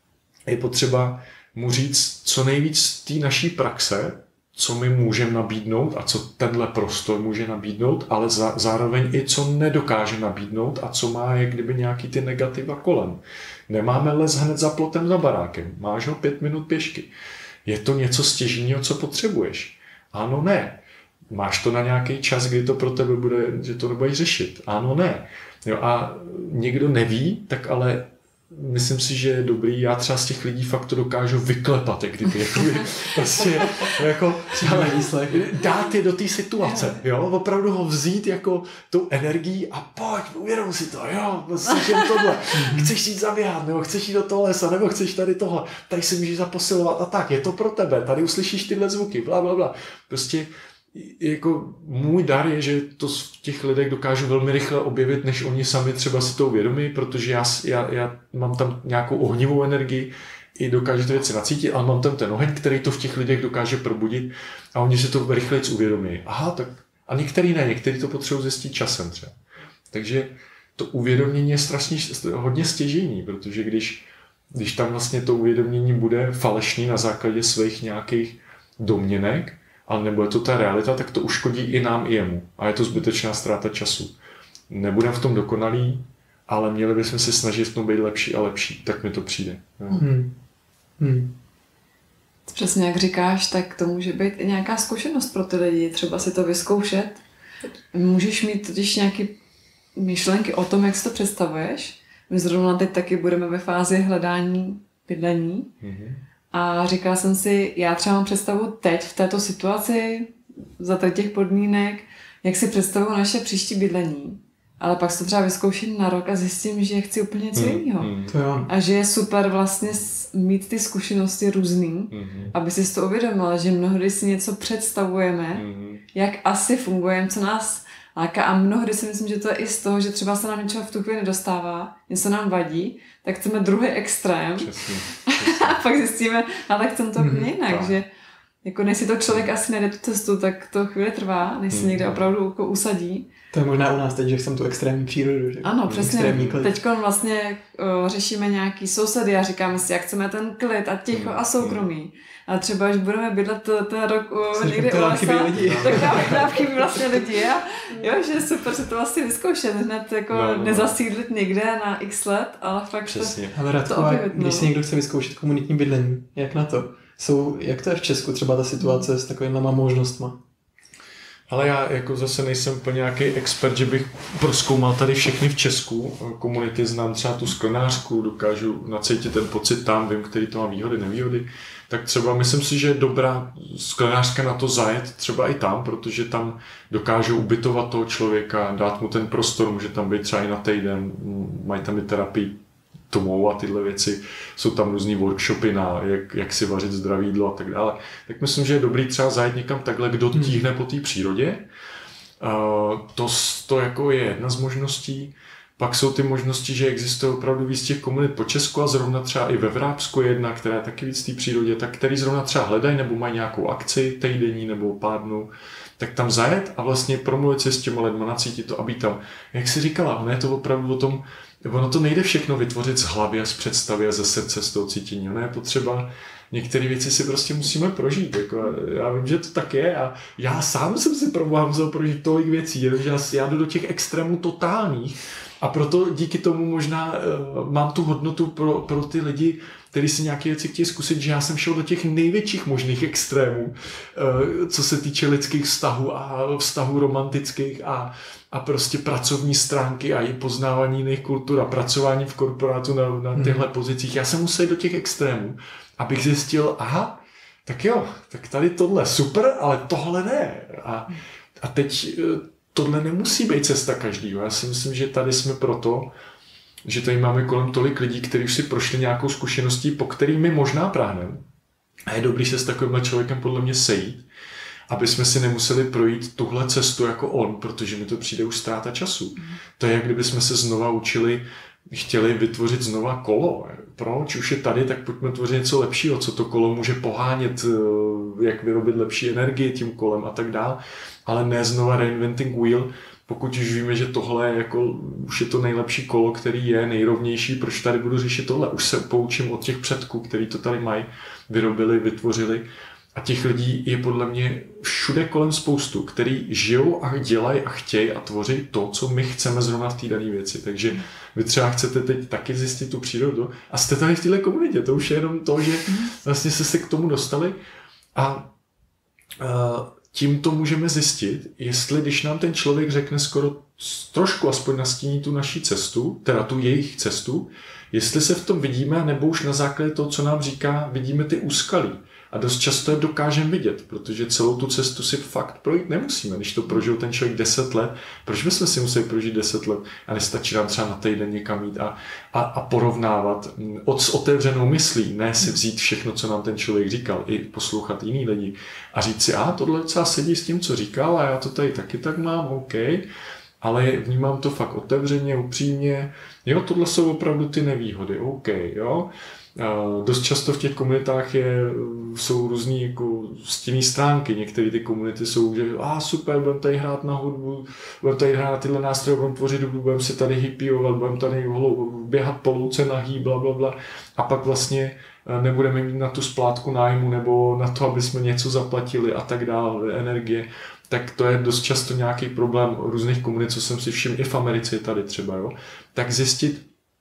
je potřeba mu říct co nejvíc z té naší praxe, co my můžeme nabídnout a co tenhle prostor může nabídnout, ale za, zároveň i co nedokáže nabídnout a co má jak kdyby nějaký ty negativa kolem. Nemáme les hned za plotem za barákem, máš ho pět minut pěšky. Je to něco stěžního, co potřebuješ? Ano, ne. Máš to na nějaký čas, kdy to pro tebe bude, že to nebudeš řešit? Ano, ne. Jo, a někdo neví, tak ale myslím si, že je dobrý, já třeba z těch lidí fakt to dokážu vyklepat, jak kdyby, jako, prostě, jako, ale dát je do té situace, jo, opravdu ho vzít jako tou energií a pojď, uvědom si to, jo, prostě tohle, chceš jít zaběhat, nebo chceš jít do toho lesa, nebo chceš tady tohle, tady si můžeš zaposilovat a tak, je to pro tebe, tady uslyšíš tyhle zvuky, bla, bla, bla, prostě jako můj dar je, že to v těch lidech dokážu velmi rychle objevit, než oni sami třeba si to uvědomí, protože já, já, já mám tam nějakou ohnivou energii i dokážu ty věci nacítit, ale mám tam ten oheň, který to v těch lidech dokáže probudit a oni si to rychleji uvědomí. Aha, tak a některý ne, některý to potřebují zjistit časem třeba. Takže to uvědomění je strašně hodně stěžejní, protože když, když tam vlastně to uvědomění bude falešný na základě svých nějakých domněnek, ale nebo je to ta realita, tak to uškodí i nám, i jemu. A je to zbytečná ztráta času. Nebudeme v tom dokonalí, ale měli bychom se snažit v tom být lepší a lepší. Tak mi to přijde. Hmm. Hmm. Přesně jak říkáš, tak to může být i nějaká zkušenost pro ty lidi. Třeba si to vyzkoušet. Můžeš mít totiž nějaké myšlenky o tom, jak si to představuješ. My zrovna teď taky budeme ve fázi hledání bydlení. Hmm. A říkala jsem si, já třeba mám představu teď v této situaci, za těch podmínek, jak si představuju naše příští bydlení. Ale pak si to třeba vyzkouším na rok a zjistím, že chci úplně něco mm, jiného. Mm. A že je super vlastně mít ty zkušenosti různý, mm. aby si to uvědomila, že mnohdy si něco představujeme, mm. jak asi fungujeme, co nás láká. A mnohdy si myslím, že to je i z toho, že třeba se nám něčeho v tu chvíli nedostává, něco nám vadí, tak chceme druhý extrém. Přesně, přesně. A pak zjistíme, ale chceme to úplně jinak, mm. že jako než si to člověk asi najde tu cestu, tak to chvíli trvá, než se mm. někde opravdu jako usadí. To je možná u nás teď, že chcem tu extrémní přírodu. Že? Ano, přesně. Teď vlastně uh, řešíme nějaký sousedy a říkáme si, jak chceme ten klid a ticho a soukromí. A třeba, až budeme bydlet ten rok uh, někde u lesa, tak nám chybí vlastně lidi. A jo, že je super se to vlastně vyzkoušet, hned jako no, no. nezasídlit někde na x let, ale fakt přesně. to, ale Radko, to objevit, no. Když si někdo chce vyzkoušet komunitní bydlení, jak na to? Jsou, jak to je v Česku třeba ta situace s takovými možnostma? Ale já jako zase nejsem úplně nějaký expert, že bych prozkoumal tady všechny v Česku. Komunity znám třeba tu sklenářku, dokážu nacítit ten pocit tam, vím, který to má výhody, nevýhody. Tak třeba myslím si, že je dobrá sklenářka na to zajet třeba i tam, protože tam dokážou ubytovat toho člověka, dát mu ten prostor, může tam být třeba i na týden, mají tam i terapii tomou a tyhle věci. Jsou tam různý workshopy na jak, jak si vařit zdravé jídlo a tak dále. Tak myslím, že je dobrý třeba zajet někam takhle, kdo tíhne po té přírodě. Uh, to, to jako je jedna z možností. Pak jsou ty možnosti, že existují opravdu víc těch komunit po Česku a zrovna třeba i ve Vrápsku jedna, která je taky víc v té přírodě, tak který zrovna třeba hledají nebo mají nějakou akci týdenní nebo pár dnů, tak tam zajet a vlastně promluvit se s těma lidma, nacítit to a být tam. Jak jsi říkala, ono je to opravdu o tom, ono to nejde všechno vytvořit z hlavy a z představy a ze srdce, z toho cítění. Ono je potřeba, některé věci si prostě musíme prožít. Jako, já vím, že to tak je a já sám jsem si probám musel prožít tolik věcí, že já, já jdu do těch extrémů totálních a proto díky tomu možná uh, mám tu hodnotu pro, pro ty lidi, který si nějaké věci chtějí zkusit, že já jsem šel do těch největších možných extrémů, co se týče lidských vztahů a vztahů romantických a, a prostě pracovní stránky a i poznávání jiných kultur a pracování v korporátu na, na těchto hmm. pozicích. Já jsem musel jít do těch extrémů, abych zjistil, aha, tak jo, tak tady tohle super, ale tohle ne. A, a teď tohle nemusí být cesta každýho. Já si myslím, že tady jsme proto, že tady máme kolem tolik lidí, kteří už si prošli nějakou zkušeností, po který my možná práhneme. A je dobrý se s takovýmhle člověkem podle mě sejít, aby jsme si nemuseli projít tuhle cestu jako on, protože mi to přijde už ztráta času. To je, jak kdyby jsme se znova učili, chtěli vytvořit znova kolo. Proč už je tady, tak pojďme tvořit něco lepšího, co to kolo může pohánět, jak vyrobit lepší energii tím kolem a tak dále. Ale ne znova reinventing wheel, pokud už víme, že tohle je jako, už je to nejlepší kolo, který je nejrovnější, proč tady budu řešit tohle? Už se poučím od těch předků, kteří to tady mají, vyrobili, vytvořili. A těch lidí je podle mě všude kolem spoustu, který žijou a dělají a chtějí a tvoří to, co my chceme zrovna v té dané věci. Takže vy třeba chcete teď taky zjistit tu přírodu a jste tady v téhle komunitě. To už je jenom to, že vlastně jste se k tomu dostali a uh, tím to můžeme zjistit, jestli když nám ten člověk řekne skoro trošku aspoň nastíní tu naší cestu, teda tu jejich cestu, jestli se v tom vidíme, nebo už na základě toho, co nám říká, vidíme ty úskalí. A dost často je dokážeme vidět, protože celou tu cestu si fakt projít nemusíme. Když to prožil ten člověk deset let, proč bychom si museli prožít deset let a nestačí nám třeba na týden někam jít a, a, a porovnávat od, s otevřenou myslí, ne si vzít všechno, co nám ten člověk říkal, i poslouchat jiný lidi a říct si, a tohle docela sedí s tím, co říkal a já to tady taky tak mám, OK, ale vnímám to fakt otevřeně, upřímně, jo, tohle jsou opravdu ty nevýhody, OK, jo. Uh, dost často v těch komunitách je, jsou různý jako stinný stránky. Některé ty komunity jsou, že a ah, super, budeme tady hrát na hudbu, budeme tady hrát tyhle nástroje, budeme tvořit hudbu, budeme si tady hippiovat, budeme tady běhat po louce nahý, bla, bla, bla. A pak vlastně nebudeme mít na tu splátku nájmu nebo na to, aby jsme něco zaplatili a tak dále, energie. Tak to je dost často nějaký problém různých komunit, co jsem si všiml i v Americe tady třeba, jo. Tak zjistit,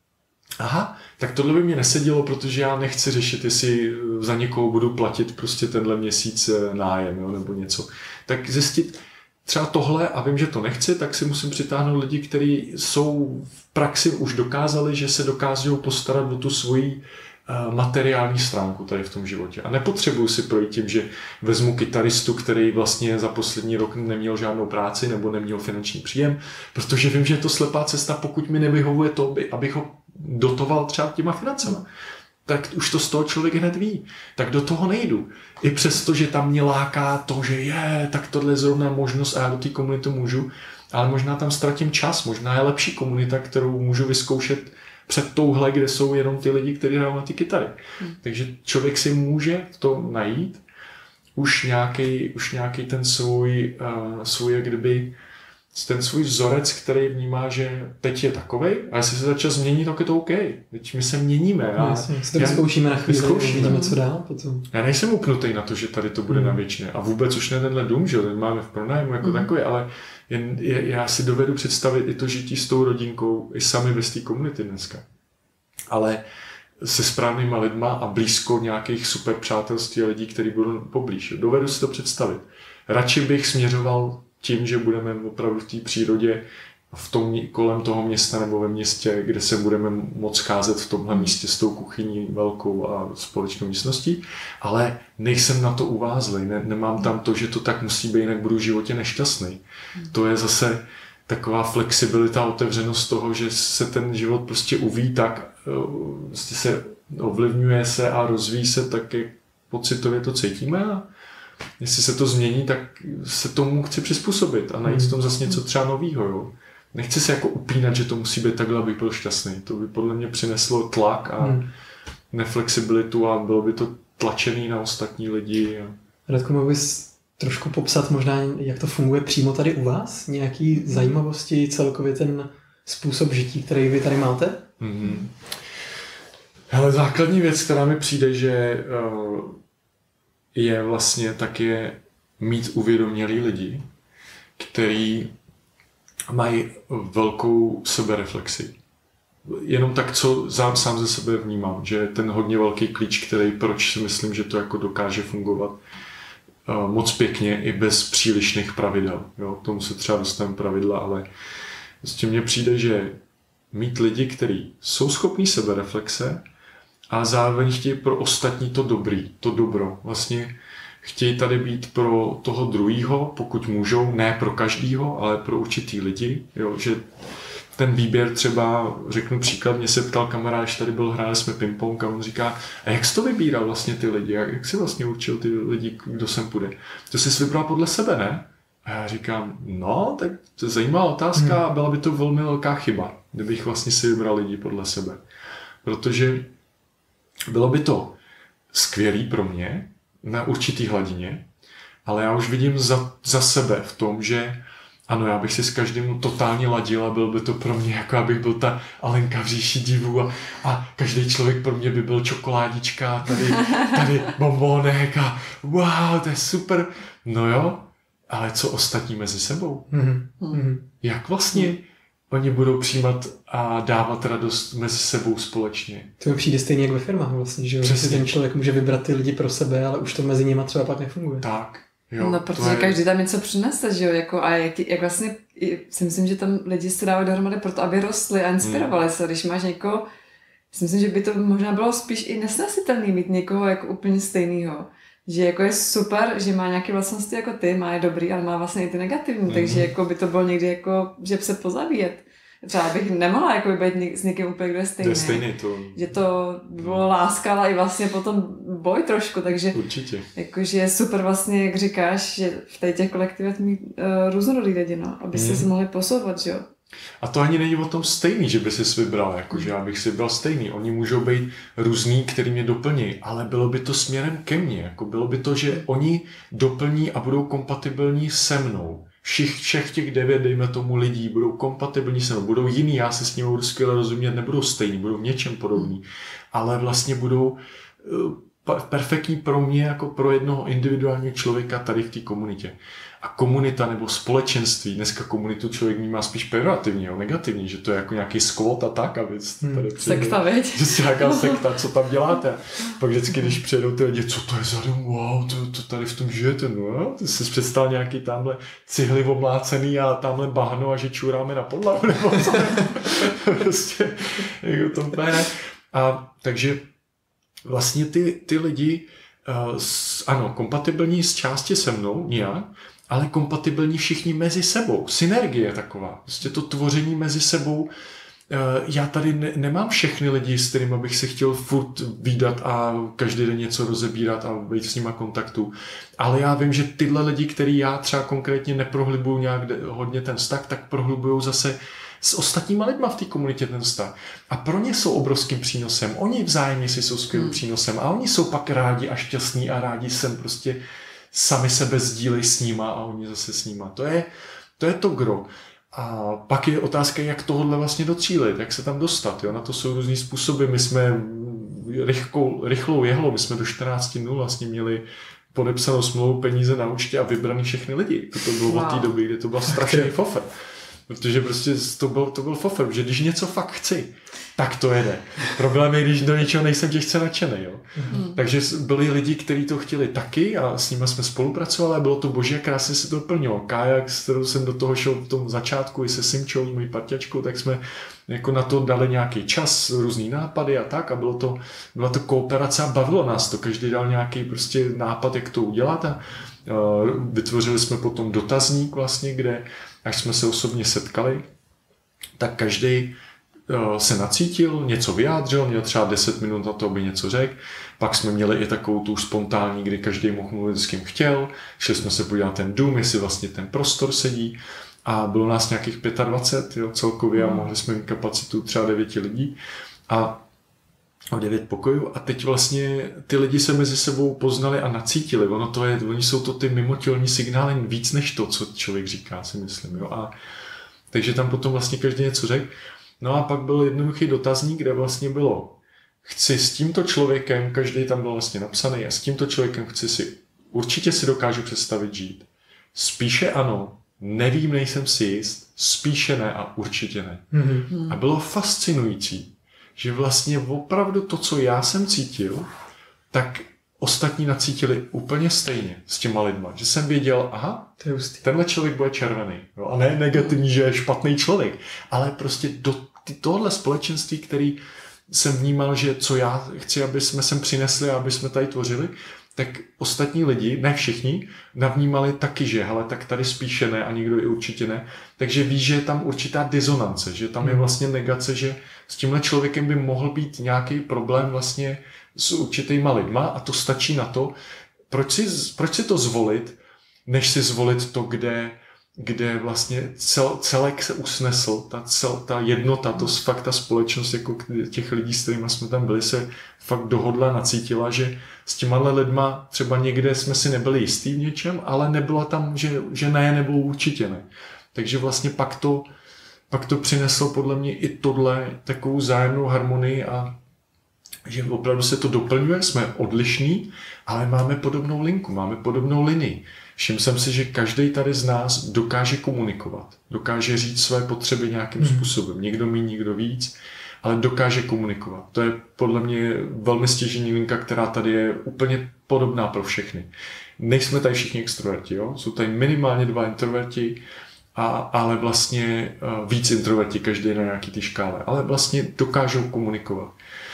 aha, tak tohle by mě nesedělo, protože já nechci řešit, jestli za někoho budu platit prostě tenhle měsíc nájem, jo, nebo něco. Tak zjistit třeba tohle a vím, že to nechci, tak si musím přitáhnout lidi, kteří jsou v praxi už dokázali, že se dokážou postarat o tu svoji materiální stránku tady v tom životě. A nepotřebuju si projít tím, že vezmu kytaristu, který vlastně za poslední rok neměl žádnou práci nebo neměl finanční příjem, protože vím, že je to slepá cesta, pokud mi nevyhovuje to, abych ho dotoval třeba těma financema. Tak už to z toho člověk hned ví. Tak do toho nejdu. I přesto, že tam mě láká to, že je, tak tohle je zrovna možnost a já do té komunity můžu, ale možná tam ztratím čas, možná je lepší komunita, kterou můžu vyzkoušet před touhle, kde jsou jenom ty lidi, kteří hrajou na ty kytary. Hmm. Takže člověk si může v tom najít už nějaký, už nějaký ten svůj, uh, svůj jak kdyby, ten svůj vzorec, který vnímá, že teď je takovej a jestli se začal změnit, tak je to OK. Teď my se měníme. A no, si to zkoušíme na chvíli, uvidíme, co dál potom. Já nejsem upnutý na to, že tady to bude hmm. na věčně. A vůbec už ne tenhle dům, že ten máme v pronájmu jako hmm. takový, ale jen, je, já si dovedu představit i to žití s tou rodinkou, i sami bez té komunity dneska. Ale se správnýma lidma a blízko nějakých super přátelství a lidí, kteří budou poblíž. Dovedu si to představit. Radši bych směřoval tím, že budeme opravdu v té přírodě v tom, kolem toho města nebo ve městě, kde se budeme moct scházet v tomhle místě s tou kuchyní velkou a společnou místností, ale nejsem na to uvázlý, ne, nemám tam to, že to tak musí být, jinak budu v životě nešťastný. To je zase taková flexibilita, otevřenost toho, že se ten život prostě uví tak, prostě se ovlivňuje se a rozvíjí se tak, jak pocitově to cítíme a jestli se to změní, tak se tomu chci přizpůsobit a najít v tom zase něco třeba novýho. Jo? Nechci se jako upínat, že to musí být takhle, abych byl šťastný. To by podle mě přineslo tlak a hmm. neflexibilitu a bylo by to tlačený na ostatní lidi. A... Radko, mohl bys trošku popsat možná, jak to funguje přímo tady u vás? Nějaký zajímavosti, celkově ten způsob žití, který vy tady máte? Mm-hmm. Hele, základní věc, která mi přijde, že uh, je vlastně tak je mít uvědomělý lidi, který mají velkou sebereflexi. jenom tak, co sám, sám ze sebe vnímám, že je ten hodně velký klíč, který proč si myslím, že to jako dokáže fungovat uh, moc pěkně i bez přílišných pravidel. Jo? Tomu se třeba dostaneme pravidla, ale vlastně mně přijde, že mít lidi, kteří jsou schopní sebereflexe a zároveň chtějí pro ostatní to dobrý, to dobro. Vlastně chtějí tady být pro toho druhýho, pokud můžou, ne pro každýho, ale pro určitý lidi. Jo? Že ten výběr třeba, řeknu příklad, mě se ptal kamarád, když tady byl, hráli jsme ping-pong a on říká, a jak jsi to vybíral vlastně ty lidi, jak, jak jsi vlastně určil ty lidi, kdo sem půjde? To jsi vybral podle sebe, ne? A já říkám, no, tak to je zajímavá otázka a byla by to velmi velká chyba, kdybych vlastně si vybral lidi podle sebe. Protože bylo by to skvělý pro mě na určitý hladině, ale já už vidím za, za sebe v tom, že ano, já bych si s každým totálně ladil a byl by to pro mě, jako abych byl ta Alenka v říši divů a, a každý člověk pro mě by byl čokoládička, tady, tady bombónek a wow, to je super. No jo, ale co ostatní mezi sebou? Mm-hmm. Jak vlastně mm. oni budou přijímat a dávat radost mezi sebou společně? To mi přijde stejně jak ve firmách vlastně, že si ten člověk může vybrat ty lidi pro sebe, ale už to mezi nimi třeba pak nefunguje. Tak. Jo, no, protože je... každý tam něco přinese, že jo, jako a jak, jak vlastně si myslím, že tam lidi se dávají dohromady proto, aby rostli a inspirovali hmm. se, když máš někoho, si myslím, že by to možná bylo spíš i nesnesitelný mít někoho jako úplně stejného, že jako je super, že má nějaké vlastnosti jako ty, má je dobrý, ale má vlastně i ty negativní, hmm. takže jako by to bylo někdy jako, že se pozabíjet. Třeba bych nemohla jako být s někým úplně, kdo je stejný. To je stejný to. Že to bylo láska, ale i vlastně potom boj trošku, takže určitě. Jakože je super vlastně, jak říkáš, že v tady těch kolektivech mít uh, různorodý lidi, no, aby hmm. se mohli posouvat, že jo. A to ani není o tom stejný, že by si vybral, jakože já bych si vybral stejný. Oni můžou být různý, který mě doplní, ale bylo by to směrem ke mně. Jako bylo by to, že oni doplní a budou kompatibilní se mnou. Všech, všech těch devět, dejme tomu, lidí budou kompatibilní se mnou, budou jiný, já se s nimi budu skvěle rozumět, nebudou stejný, budou v něčem podobný, ale vlastně budou uh, perfektní pro mě, jako pro jednoho individuálního člověka tady v té komunitě. A komunita nebo společenství, dneska komunitu člověk vnímá spíš pejorativně, negativně, že to je jako nějaký skvot a tak, aby tady hmm. sekta, viď? Že jsi nějaká sekta, co tam děláte. Pak vždycky, když přijedou ty lidi, co to je za dům, wow, to, to tady v tom žijete, no, ty jsi představil nějaký tamhle cihly omlácený a tamhle bahno a že čuráme na podlahu, nebo co. Prostě, jako to ne. A takže vlastně ty, ty lidi, uh, s, ano, kompatibilní z části se mnou, nějak, ale kompatibilní všichni mezi sebou. Synergie taková. Prostě to tvoření mezi sebou. Já tady ne, nemám všechny lidi, s kterými bych se chtěl furt vídat a každý den něco rozebírat a být s nima kontaktu. Ale já vím, že tyhle lidi, který já třeba konkrétně neprohlibuju nějak hodně ten vztah, tak prohlibuju zase s ostatníma lidma v té komunitě ten vztah. A pro ně jsou obrovským přínosem. Oni vzájemně si jsou skvělým hmm. přínosem a oni jsou pak rádi a šťastní a rádi sem prostě sami sebe sdílej s nima a oni zase s nima. To je to, je to gro. A pak je otázka, jak tohle vlastně docílit, jak se tam dostat. Jo? Na to jsou různý způsoby. My jsme rychlou, rychlou jehlou, my jsme do čtrnácti dnů vlastně měli podepsanou smlouvu, peníze na účtě a vybraný všechny lidi. To bylo wow. od té doby, kdy to byl strašný fofer. Protože prostě to byl, to byl fofer, že když něco fakt chci, tak to jede. Problém je, když do něčeho nejsem těžce nadšený. Jo? Mm. Takže byli lidi, kteří to chtěli taky a s nimi jsme spolupracovali a bylo to boží a krásně se to plnilo. Kajak, s kterou jsem do toho šel v tom začátku i se Simčou, mojí parťačkou, tak jsme jako na to dali nějaký čas, různý nápady a tak a bylo to, byla to kooperace a bavilo nás to. Každý dal nějaký prostě nápad, jak to udělat a uh, vytvořili jsme potom dotazník vlastně, kde až jsme se osobně setkali, tak každý se nacítil, něco vyjádřil, měl třeba deset minut na to, aby něco řekl. Pak jsme měli i takovou tu spontánní, kdy každý mohl mluvit s kým chtěl. Šli jsme se podívat ten dům, jestli vlastně ten prostor sedí. A bylo nás nějakých dvacet pět jo, celkově a mohli jsme mít kapacitu třeba devět lidí. A o devět pokojů a teď vlastně ty lidi se mezi sebou poznali a nacítili. Ono to je, oni jsou to ty mimotělní signály víc než to, co člověk říká, si myslím. Jo. A takže tam potom vlastně každý něco řekl. No a pak byl jednoduchý dotazník, kde vlastně bylo chci s tímto člověkem, každý tam byl vlastně napsaný a s tímto člověkem chci si, určitě si dokážu představit žít. Spíše ano, nevím, nejsem si jist, spíše ne a určitě ne. Mm-hmm. A bylo fascinující, že vlastně opravdu to, co já jsem cítil, tak ostatní nacítili úplně stejně s těma lidma. Že jsem věděl, aha, to je hustý. Tenhle člověk bude červený. Jo? A ne negativní, že je špatný člověk. Ale prostě do tohle společenství, který jsem vnímal, že co já chci, aby jsme sem přinesli a aby jsme tady tvořili, tak ostatní lidi, ne všichni, navnímali taky, že hele, tak tady spíše ne a někdo i určitě ne. Takže víš, že je tam určitá disonance, že tam je vlastně negace, že s tímhle člověkem by mohl být nějaký problém vlastně s určitýma lidma a to stačí na to, proč si, proč si to zvolit, než si zvolit to, kde, kde vlastně cel, celek se usnesl, ta, cel, ta jednota, to fakt ta společnost jako těch lidí, s kterými jsme tam byli, se fakt dohodla, nacítila, že s těma lidma třeba někde jsme si nebyli jistí v něčem, ale nebylo tam, že, že ne, nebo určitě ne. Takže vlastně pak to, pak to přineslo podle mě i tohle takovou vzájemnou harmonii a že opravdu se to doplňuje, jsme odlišní, ale máme podobnou linku, máme podobnou linii. Všiml jsem si, že každý tady z nás dokáže komunikovat, dokáže říct své potřeby nějakým hmm. způsobem. Někdo méně, někdo víc, ale dokáže komunikovat. To je podle mě velmi stěžejní linka, která tady je úplně podobná pro všechny. Nejsme tady všichni extroverti, jo? Jsou tady minimálně dva introverti, a, ale vlastně uh, víc introverti, každý na nějaký ty škále, ale vlastně dokážou komunikovat.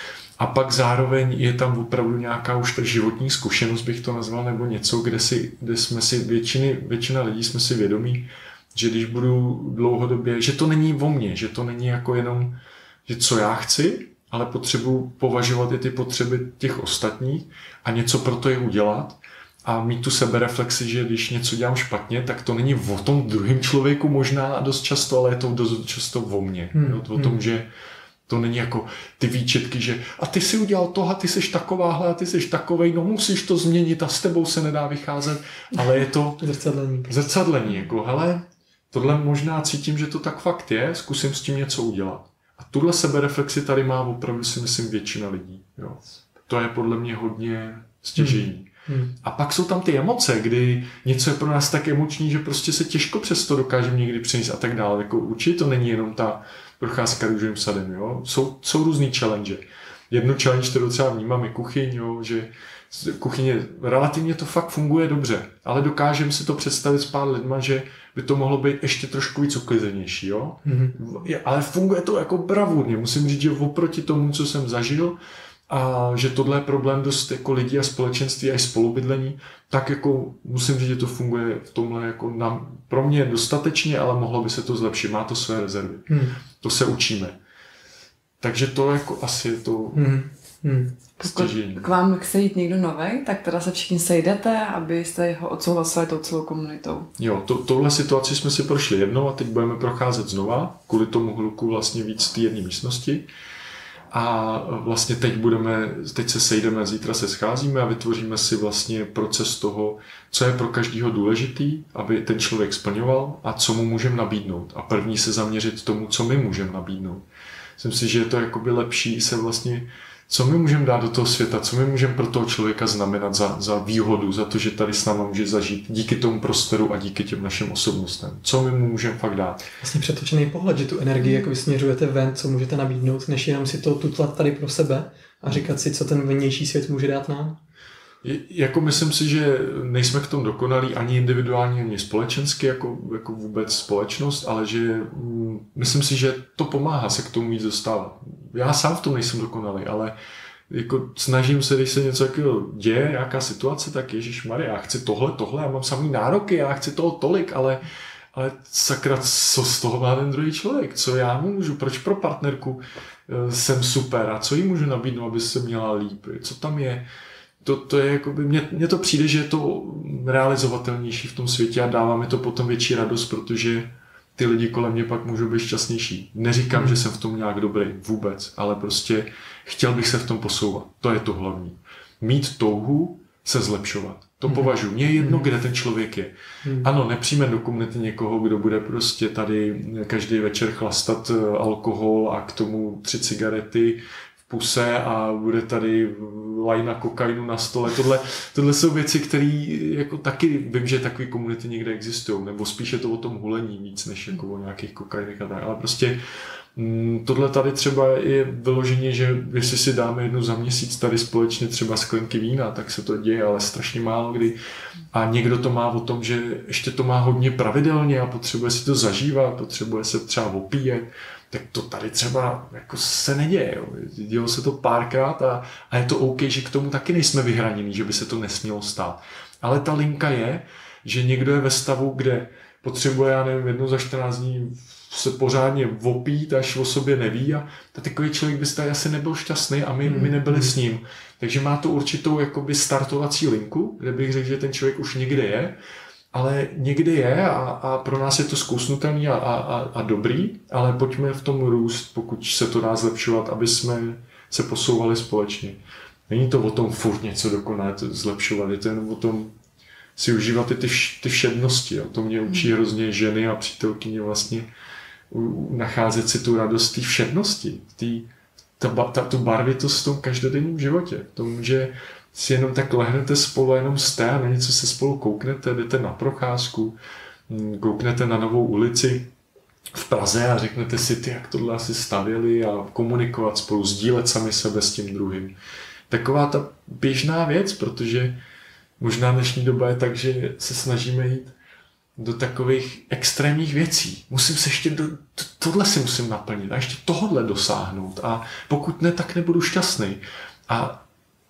A pak zároveň je tam opravdu nějaká už ta životní zkušenost, bych to nazval, nebo něco, kde, si, kde jsme si většiny, většina lidí jsme si vědomí, že když budu dlouhodobě, že to není o mně, že to není jako jenom, že co já chci, ale potřebuji považovat i ty potřeby těch ostatních a něco pro to je udělat a mít tu sebereflexi, že když něco dělám špatně, tak to není o tom druhém člověku možná dost často, ale je to dost často o mně. Hmm. Jo, o tom, že to není jako ty výčetky, že a ty si udělal to a ty jsi takováhle a ty jsi takovej, no musíš to změnit a s tebou se nedá vycházet, ale je to zrcadlení. Zrcadlení, jako hele, tohle možná cítím, že to tak fakt je, zkusím s tím něco udělat. A tuhle sebereflexi tady má opravdu si myslím většina lidí. Jo. To je podle mě hodně stěžejní. Hmm. Hmm. A pak jsou tam ty emoce, kdy něco je pro nás tak emoční, že prostě se těžko přes to dokážeme někdy přinést a tak dále. Jako určitě to není jenom ta procházka růžovým sadem, jo. Jsou, jsou různý challenge. Jednu challenge, kterou třeba vnímám, je kuchyň, jo, že kuchyně relativně to fakt funguje dobře, ale dokážeme si to představit s pár lidma, že by to mohlo být ještě trošku víc uklizenější, jo. Mm-hmm. Ale funguje to jako bravurně. Musím říct, že oproti tomu, co jsem zažil, a že tohle je problém dost jako lidí a společenství a i spolubydlení, tak jako musím říct, že to funguje v tomhle jako na, pro mě dostatečně, ale mohlo by se to zlepšit. Má to své rezervy. Hmm. To se učíme. Takže to jako asi je to hmm. Hmm. stěžení. K vám chce jít někdo novej, tak teda se všichni sejdete, abyste ho odsouhlasili tou celou komunitou. Jo, to, tohle situaci jsme si prošli jednou a teď budeme procházet znova, kvůli tomu hluku vlastně víc v té jedné místnosti. A vlastně teď budeme, teď se sejdeme, zítra se scházíme a vytvoříme si vlastně proces toho, co je pro každého důležitý, aby ten člověk splňoval a co mu můžeme nabídnout. A první se zaměřit tomu, co my můžeme nabídnout. Myslím si, že je to jakoby lepší se vlastně, co my můžeme dát do toho světa, co my můžeme pro toho člověka znamenat za, za výhodu, za to, že tady s námi může zažít díky tomu prostoru a díky těm našim osobnostem. Co my mu můžeme fakt dát. Vlastně přetočený pohled, že tu energii jako směřujete ven, co můžete nabídnout, než jenom si to tutlat tady pro sebe a říkat si, co ten vnější svět může dát nám. Je, jako myslím si, že nejsme k tomu dokonalí ani individuálně, ani společensky, jako, jako vůbec společnost, ale že mm, myslím si, že to pomáhá se k tomu víc dostávat. Já sám v tom nejsem dokonalý, ale jako snažím se, když se něco takového děje, nějaká situace, tak ježišmarja, já chci tohle, tohle, já mám samý nároky, já chci toho tolik, ale, ale sakra, co z toho má ten druhý člověk, co já mu můžu, proč pro partnerku jsem super a co jí můžu nabídnout, aby se měla líp, co tam je. To, to je jakoby, mně, mně to přijde, že je to realizovatelnější v tom světě a dává mi to potom větší radost, protože ty lidi kolem mě pak můžou být šťastnější. Neříkám, mm. že jsem v tom nějak dobrý, vůbec, ale prostě chtěl bych se v tom posouvat. To je to hlavní. Mít touhu se zlepšovat. To mm. považuji. Mně je jedno, mm. kde ten člověk je. Mm. Ano, nepřijme do komunity někoho, kdo bude prostě tady každý večer chlastat alkohol a k tomu tři cigarety puse a bude tady lajna kokainu na stole. Tohle, tohle jsou věci, které jako taky vím, že takové komunity někde existují, nebo spíš je to o tom hulení víc, než jako o nějakých kokainech a tak, ale prostě tohle tady třeba je vyloženě, že jestli si dáme jednou za měsíc tady společně třeba sklenky vína, tak se to děje, ale strašně málo kdy. A někdo to má o tom, že ještě to má hodně pravidelně a potřebuje si to zažívat, potřebuje se třeba opíjet, tak to tady třeba jako se neděje. Jo. Dělo se to párkrát a, a je to OK, že k tomu taky nejsme vyhranění, že by se to nesmělo stát. Ale ta linka je, že někdo je ve stavu, kde potřebuje, já nevím, jednou za čtrnáct dní se pořádně opít, až o sobě neví a takový člověk by tady asi nebyl šťastný a my, my nebyli s ním. Takže má to určitou jakoby startovací linku, kde bych řekl, že ten člověk už někde je, ale někde je a, a pro nás je to zkousnutelný a, a, a dobrý, ale pojďme v tom růst, pokud se to dá zlepšovat, aby jsme se posouvali společně. Není to o tom furt něco dokonale zlepšovat, je to jenom o tom si užívat ty, ty všednosti. Jo. To mě učí hrozně ženy a přítelkyně vlastně nacházet si tu radost té všednosti, tý, ta, ta, tu barvitost v tom každodenním životě. V tom, že si jenom tak lehnete spolu, jenom jste a na něco se spolu kouknete, jdete na procházku, kouknete na novou ulici v Praze a řeknete si, ty, jak tohle asi stavěli a komunikovat spolu, sdílet sami sebe s tím druhým. Taková ta běžná věc, protože možná dnešní doba je tak, že se snažíme jít do takových extrémních věcí. Musím se ještě do, tohle si musím naplnit a ještě tohle dosáhnout a pokud ne, tak nebudu šťastný. A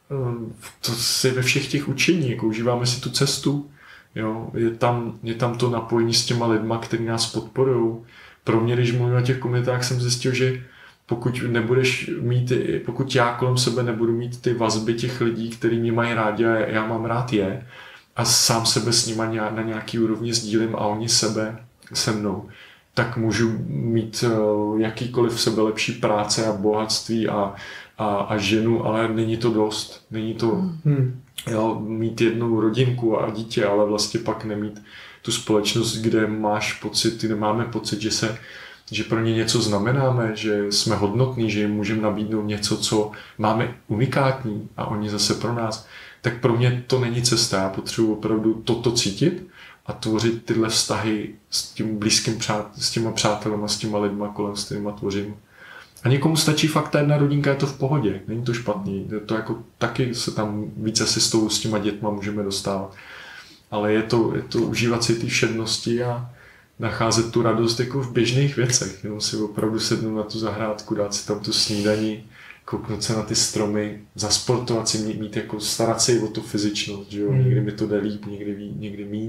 to si ve všech těch učení, jako užíváme si tu cestu, jo, je tam, je tam to napojení s těma lidma, kteří nás podporují. Pro mě, když mluvím o těch komunitách, jsem zjistil, že pokud nebudeš mít, pokud já kolem sebe nebudu mít ty vazby těch lidí, kteří mě mají rádi a já mám rád je, a sám sebe s nima na nějaký úrovni sdílím a oni sebe se mnou, tak můžu mít jakýkoliv sebe lepší práce a bohatství a, a, a ženu, ale není to dost. Není to hmm. jo, mít jednu rodinku a dítě, ale vlastně pak nemít tu společnost, kde máš pocit, ty nemáme pocit, že se že pro ně něco znamenáme, že jsme hodnotní, že jim můžeme nabídnout něco, co máme unikátní a oni zase pro nás, tak pro mě to není cesta. Já potřebuji opravdu toto cítit a tvořit tyhle vztahy s tím blízkým přát, s těma přátelema, s těma lidma kolem, s těma tvořím. A někomu stačí fakt ta jedna rodinka, je to v pohodě, není to špatný. Je to jako, taky se tam více si s, tou, s těma dětma můžeme dostávat. Ale je to, je to užívat si ty všednosti a nacházet tu radost jako v běžných věcech. Jenom si opravdu sednout na tu zahrádku, dát si tam tu snídaní, kouknout se na ty stromy, zasportovat si, mít, mít jako starat se i o tu fyzičnost, že jo? Hmm. Někdy mi to jde líp, někdy, ví, někdy míň.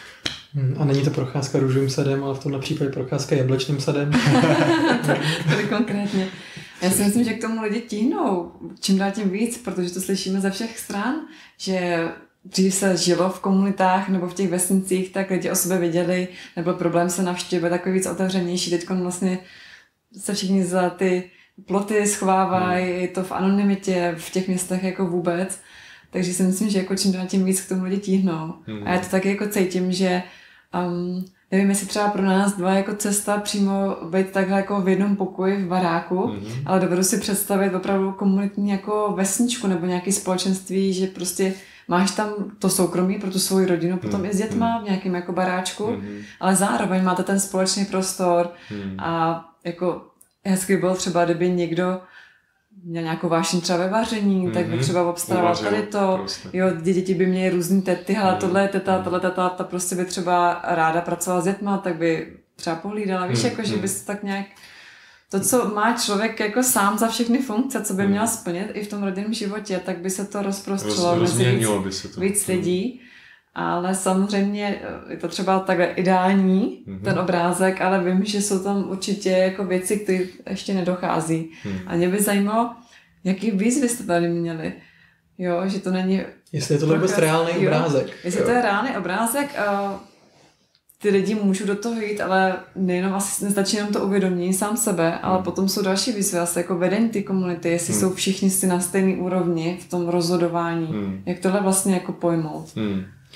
A není to procházka růžovým sadem, ale v tomhle případě procházka jablečným sadem. Tady konkrétně. Já si myslím, že k tomu lidi tíhnou čím dál tím víc, protože to slyšíme ze všech stran, že dřív se žilo v komunitách nebo v těch vesnicích, tak lidi o sebe viděli, nebyl problém se navštěvovat, takový víc otevřenější. Teď vlastně se všichni za ty ploty schovávají, hmm. je to v anonymitě v těch městech jako vůbec. Takže si myslím, že jako čím dál tím víc k tomu lidi tíhnou. Hmm. A já to taky jako cítím, že um, nevím, jestli třeba pro nás dva jako cesta přímo být takhle jako v jednom pokoji v baráku, mm-hmm. ale dovedu si představit opravdu komunitní jako vesničku nebo nějaké společenství, že prostě máš tam to soukromí pro tu svoji rodinu, potom mm-hmm. i s dětma v nějakém jako baráčku, mm-hmm. ale zároveň máte ten společný prostor mm-hmm. a jako hezky bylo třeba, kdyby někdo měl nějakou vášeň třeba ve vaření, mm-hmm. tak by třeba obstaral tady to, prostě. Jo, děti by měly různý tety, hele, mm-hmm. tohle je teta, tohle teta, ta prostě by třeba ráda pracovala s dětma, tak by třeba pohlídala, víš, mm-hmm. jako, že bys tak nějak, to, co má člověk jako sám za všechny funkce, co by mm-hmm. měl splnit i v tom rodinném životě, tak by se to rozprostřilo Roz, mezi víc, by se to. víc lidí. Ale samozřejmě je to třeba takhle ideální, mm-hmm. ten obrázek, ale vím, že jsou tam určitě jako věci, které ještě nedochází. Mm. A mě by zajímalo, jaký výzvy jste tady měli. Jo, že to není... Jestli je to vůbec reálný jo, obrázek. Jestli jo. to je reálný obrázek, a ty lidi můžou do toho jít, ale nejenom asi nestačí jenom to uvědomění sám sebe, mm. ale potom jsou další výzvy, asi jako vedení ty komunity, jestli mm. jsou všichni si na stejné úrovni v tom rozhodování. Mm. Jak tohle vlastně jako pojmout. Mm.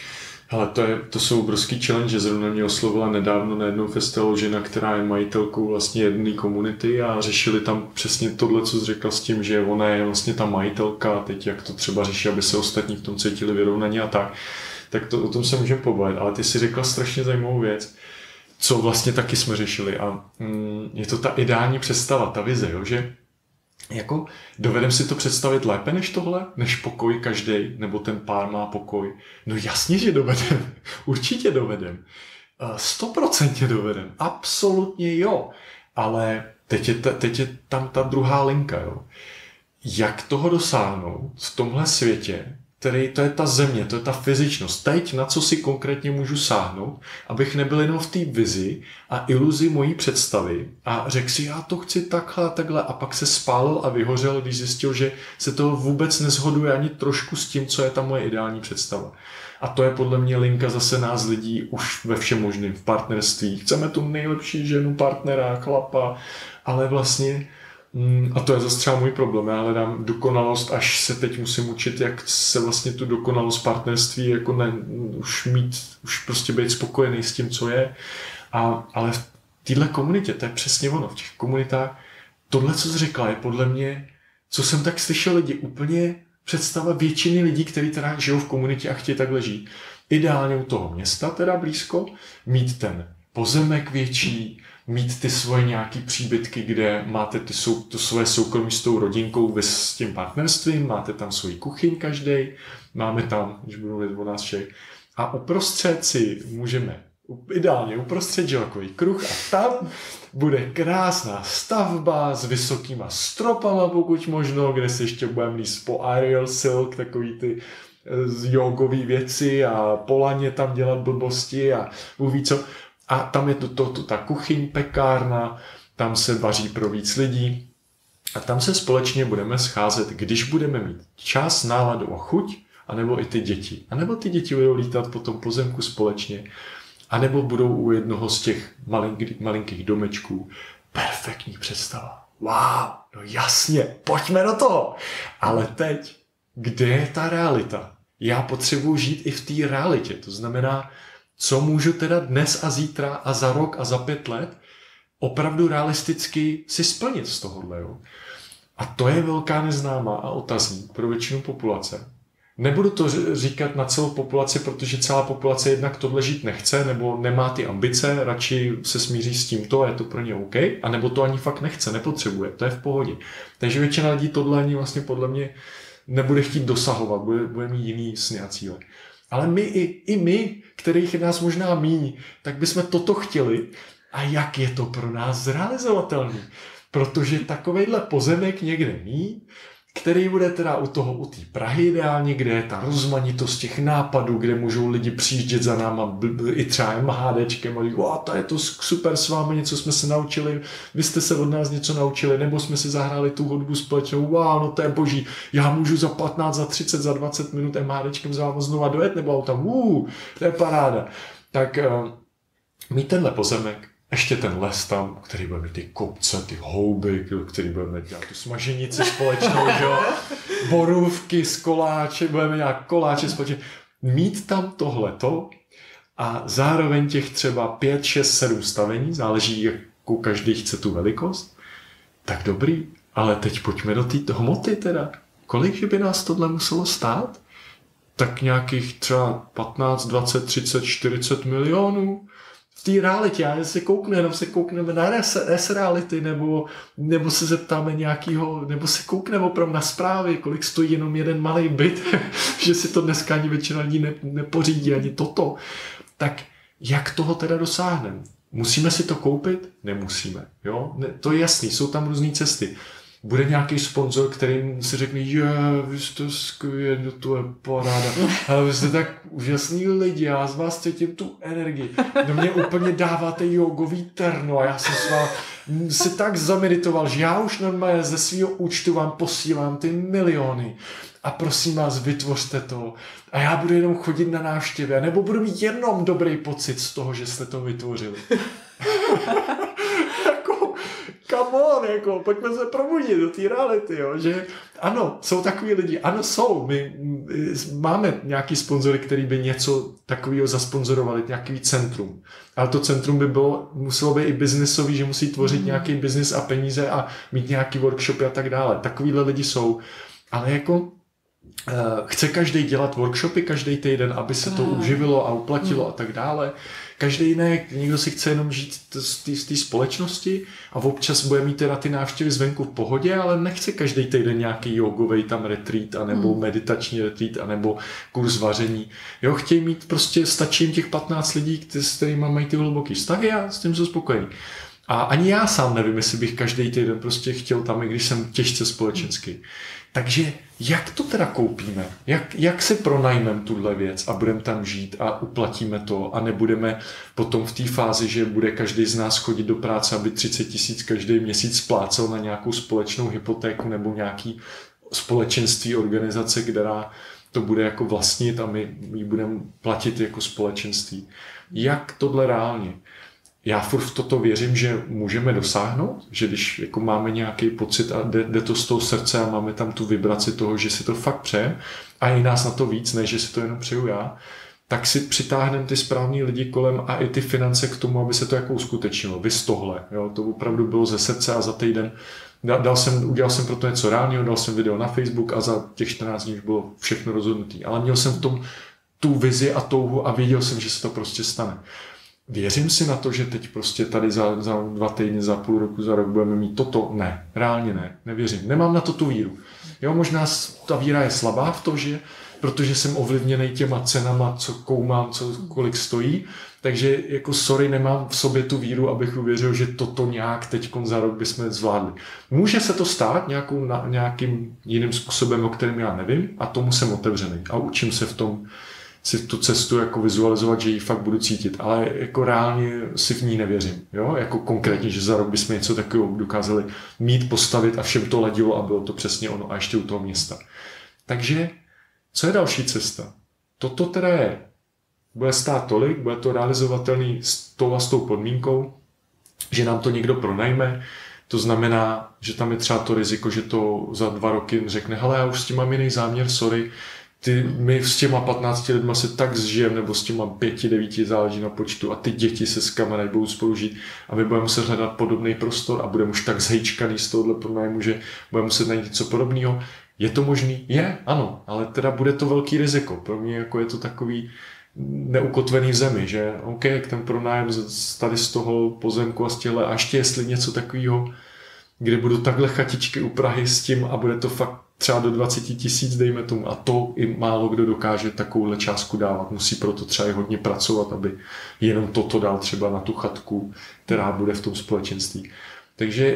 Ale to, je, to jsou obrovský challenge, zrovna mě oslovila nedávno na jednou festivalu žena, která je majitelkou vlastně jedné komunity a řešili tam přesně tohle, co jsi řekl s tím, že ona je vlastně ta majitelka a teď jak to třeba řeší, aby se ostatní v tom cítili vyrovnaně a tak. Tak to, o tom se můžeme pobavit, ale ty si řekla strašně zajímavou věc, co vlastně taky jsme řešili a mm, je to ta ideální představa, ta vize, jo, že jako dovedem si to představit lépe než tohle, než pokoj každej, nebo ten pár má pokoj. No jasně, že dovedem, určitě dovedem, stoprocentně dovedem, absolutně jo, ale teď je, ta, teď je tam ta druhá linka, jo. Jak toho dosáhnout v tomhle světě, který to je ta země, to je ta fyzičnost. Teď na co si konkrétně můžu sáhnout, abych nebyl jenom v té vizi a iluzi mojí představy a řekl si, já to chci takhle a takhle a pak se spálil a vyhořel, když zjistil, že se to vůbec neshoduje ani trošku s tím, co je ta moje ideální představa. A to je podle mě linka zase nás lidí už ve všem možným, v partnerství. Chceme tu nejlepší ženu, partnera, chlapa, ale vlastně a to je zase třeba můj problém. Já hledám dokonalost, až se teď musím učit, jak se vlastně tu dokonalost partnerství jako ne, už mít, už prostě být spokojený s tím, co je. A, ale v téhle komunitě, to je přesně ono, v těch komunitách, tohle, co jsi řekla, je podle mě, co jsem tak slyšel lidi, úplně představa většiny lidí, kteří teda žijou v komunitě a chtějí takhle žít. Ideálně u toho města, teda blízko, mít ten pozemek větší, mít ty svoje nějaký příbytky, kde máte ty sou, to svoje soukromí s tou rodinkou s tím partnerstvím, máte tam svoji kuchyň každej, máme tam, když budu mluvit o nás všech, a uprostřed si můžeme, ideálně uprostřed želkový kruh a tam bude krásná stavba s vysokýma stropama, pokud možno, kde se ještě budeme líst po aerial silk, takový ty jogový věci a polaně tam dělat blbosti a uví co. A tam je to, to, to ta kuchyň, pekárna, tam se vaří pro víc lidí a tam se společně budeme scházet, když budeme mít čas, náladu a chuť, anebo i ty děti. A nebo ty děti budou lítat po tom pozemku společně, anebo budou u jednoho z těch malinkých, malinkých domečků. Perfektní představa. Wow, no jasně, pojďme do toho. Ale teď, kde je ta realita? Já potřebuji žít i v té realitě, to znamená, co můžu teda dnes a zítra a za rok a za pět let opravdu realisticky si splnit z tohohle. Jo? A to je velká neznámá a otazník pro většinu populace. Nebudu to říkat na celou populaci, protože celá populace jednak tohle žít nechce, nebo nemá ty ambice, radši se smíří s tímto a je to pro ně OK, a nebo to ani fakt nechce, nepotřebuje, to je v pohodě. Takže většina lidí tohle ani vlastně podle mě nebude chtít dosahovat, bude, bude mít jiný sny a cíle. Ale my i, i my, kterých je nás možná míň, tak bychom toto chtěli. A jak je to pro nás zrealizovatelný? Protože takovejhle pozemek někde mít, který bude teda u toho, u té Prahy ideálně, kde je ta rozmanitost těch nápadů, kde můžou lidi přijíždět za náma i třeba MHDčkem a říct, o, to je to super s vámi, něco jsme se naučili, vy jste se od nás něco naučili, nebo jsme si zahráli tu hudbu společnou, wow, no to je boží, já můžu za patnáct, za třicet, za dvacet minut MHDčkem za vámi znova dojet, nebo autem, uh, to je paráda. Tak uh, mít tenhle pozemek, ještě ten les tam, který bude mít ty kopce, ty houby, který budeme dělat tu smaženici společnou, jo? Borůvky s koláče, budeme dělat koláče společně. Mít tam tohleto a zároveň těch třeba pět, šest, sedm stavení, záleží, jakou každý chce tu velikost, tak dobrý, ale teď pojďme do té hmoty teda. Kolik že by nás tohle muselo stát? Tak nějakých třeba patnáct, dvacet, třicet, čtyřicet milionů. V té realitě, já se kouknu, jenom se koukneme na S-reality, nebo, nebo se zeptáme nějakýho, nebo se koukneme opravdu na zprávy, kolik stojí jenom jeden malý byt, že si to dneska ani většina lidí ne, nepořídí, ani toto. Tak jak toho teda dosáhneme? Musíme si to koupit? Nemusíme. Jo? Ne, to je jasný, jsou tam různé cesty. Bude nějaký sponzor, kterým si řekne, že vy jste skvělý, to je paráda. Ale vy jste tak úžasný lidi, já z vás cítím tu energii. Do mě úplně dáváte jogový terno a já jsem s vám si tak zameditoval, že já už normálně ze svého účtu vám posílám ty miliony. A prosím vás, vytvořte to. A já budu jenom chodit na návštěvy, nebo budu mít jenom dobrý pocit z toho, že jste to vytvořili. come on, jako, pojďme se probudit do té reality, jo, že ano, jsou takový lidi, ano jsou, my, my máme nějaký sponzory, který by něco takového zasponzorovali, nějaký centrum, ale to centrum by bylo, muselo být i biznesový, že musí tvořit mm. nějaký biznis a peníze a mít nějaký workshopy a tak dále, takovýhle lidi jsou, ale jako chce každý dělat workshopy každý týden, aby se to uživilo a uplatilo a tak dále. Každý jiný, někdo si chce jenom žít z té společnosti a občas bude mít teda ty návštěvy zvenku v pohodě, ale nechce každý týden nějaký jogovej tam retreat, anebo hmm. meditační retreat, anebo kurz vaření. Jo, chtějí mít prostě, stačí jim těch patnáct lidí, s kterými mají ty hluboký vztahy a s tím jsou spokojení. A ani já sám nevím, jestli bych každý týden prostě chtěl tam, i když jsem těžce společenský. Takže jak to teda koupíme? Jak, jak se pronajmeme tuhle věc a budeme tam žít a uplatíme to a nebudeme potom v té fázi, že bude každý z nás chodit do práce, aby třicet tisíc každý měsíc splácel na nějakou společnou hypotéku nebo nějaký společenství, organizace, která to bude jako vlastnit a my ji budeme platit jako společenství. Jak tohle reálně? Já furt v toto věřím, že můžeme dosáhnout, že když jako máme nějaký pocit a jde, jde to z toho srdce a máme tam tu vibraci toho, že si to fakt přejeme a je nás na to víc, než že si to jenom přeju já, tak si přitáhneme ty správný lidi kolem a i ty finance k tomu, aby se to jako uskutečnilo. Vys tohle, jo, to opravdu bylo ze srdce a za týden dal jsem, udělal jsem pro to něco reálního, dal jsem video na Facebook a za těch čtrnáct dní už bylo všechno rozhodnutý. Ale měl jsem v tom tu vizi a touhu a věděl jsem, že se to prostě stane. Věřím si na to, že teď prostě tady za, za dva týdny, za půl roku, za rok budeme mít toto? Ne, reálně ne, nevěřím. Nemám na to tu víru. Jo, možná ta víra je slabá v to, že, protože jsem ovlivněný těma cenama, co koumám, co, kolik stojí, takže jako sorry, nemám v sobě tu víru, abych uvěřil, že toto nějak teď za rok bychom zvládli. Může se to stát nějakou, na, nějakým jiným způsobem, o kterém já nevím, a tomu jsem otevřený a učím se v tom si tu cestu jako vizualizovat, že ji fakt budu cítit, ale jako reálně si v ní nevěřím, jo, jako konkrétně, že za rok bychom něco takového dokázali mít, postavit a všem to ladilo a bylo to přesně ono a ještě u toho města. Takže, co je další cesta? Toto teda je, bude stát tolik, bude to realizovatelný s tou a s tou podmínkou, že nám to někdo pronajme, to znamená, že tam je třeba to riziko, že to za dva roky řekne, hele, já už s tím mám jiný záměr, sorry, ty, my s těma patnácti lidma se tak zžijem, nebo s těma pěti, devíti, záleží na počtu a ty děti se s kamerou budou spolu žít a my budeme muset hledat podobný prostor a budeme už tak zhejčkaný z tohohle pronájmu, že budeme muset najít něco podobného. Je to možný? Je, ano, ale teda bude to velký riziko. Pro mě jako je to takový neukotvený v zemi, že OK, jak ten pronájem tady z toho pozemku a z těhle a ještě jestli něco takového, kde budou takhle chatičky u Prahy s tím a bude to fakt třeba do dvacet tisíc, dejme tomu, a to i málo kdo dokáže takovouhle částku dávat. Musí proto třeba i hodně pracovat, aby jenom toto dal třeba na tu chatku, která bude v tom společenství. Takže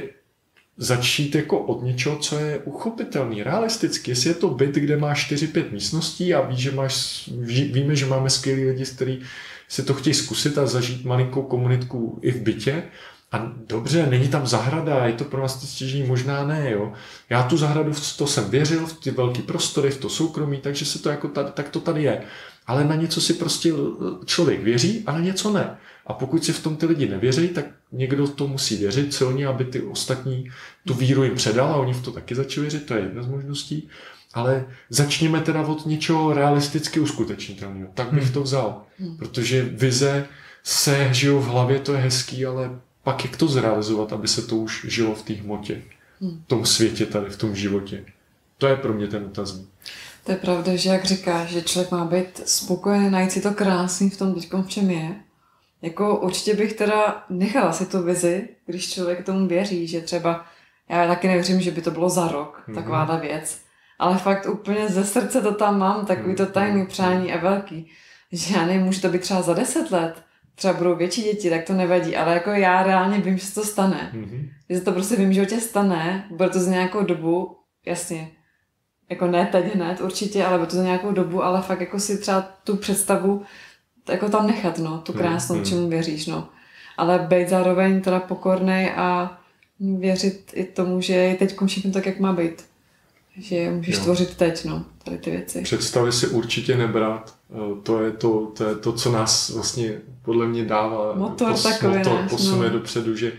začít jako od něčeho, co je uchopitelný, realisticky. Jestli je to byt, kde máš čtyři pět místností a ví, že máš, ví, víme, že máme skvělý lidi, kteří si to chtějí zkusit a zažít malinkou komunitku i v bytě, a dobře, není tam zahrada, je to pro nás stěžení, možná ne, jo. Já tu zahradu, v to jsem věřil, v ty velké prostory, v to soukromí, takže se to jako tady, tak to tady je. Ale na něco si prostě člověk věří a na něco ne. A pokud si v tom ty lidi nevěří, tak někdo to musí věřit silně, aby ty ostatní tu víru jim předal a oni v to taky začali věřit, to je jedna z možností. Ale začněme teda od něčeho realisticky uskutečnitelného. Tak bych to vzal. Protože vize se žijou v hlavě, to je hezký, ale pak jak to zrealizovat, aby se to už žilo v té hmotě, v tom světě tady, v tom životě. To je pro mě ten otazník. To je pravda, že jak říkáš, že člověk má být spokojený, najít si to krásný v tom teďkom, v čem je. Jako určitě bych teda nechala si tu vizi, když člověk tomu věří, že třeba, já taky nevěřím, že by to bylo za rok, mm-hmm. taková ta věc. Ale fakt úplně ze srdce to tam mám, takový to tajný přání a velký. Že já nevím, může to být třeba za deset let, třeba budou větší děti, tak to nevadí, ale jako já reálně vím, že se to stane. Mm-hmm. Že to prostě vím, že to stane, bude to za nějakou dobu, jasně, jako ne teď hned určitě, ale bude to za nějakou dobu, ale fakt jako si třeba tu představu jako tam nechat, no, tu krásnou, mm-hmm. čemu věříš, no. Ale být zároveň teda pokornej a věřit i tomu, že je teď všechno tak, jak má být. Že můžeš jo. tvořit teď, no, tady ty věci. Představy si určitě nebrat. To je to, to je to, co nás vlastně podle mě dává motor, pos, takový motor náš, posune no. dopředu, že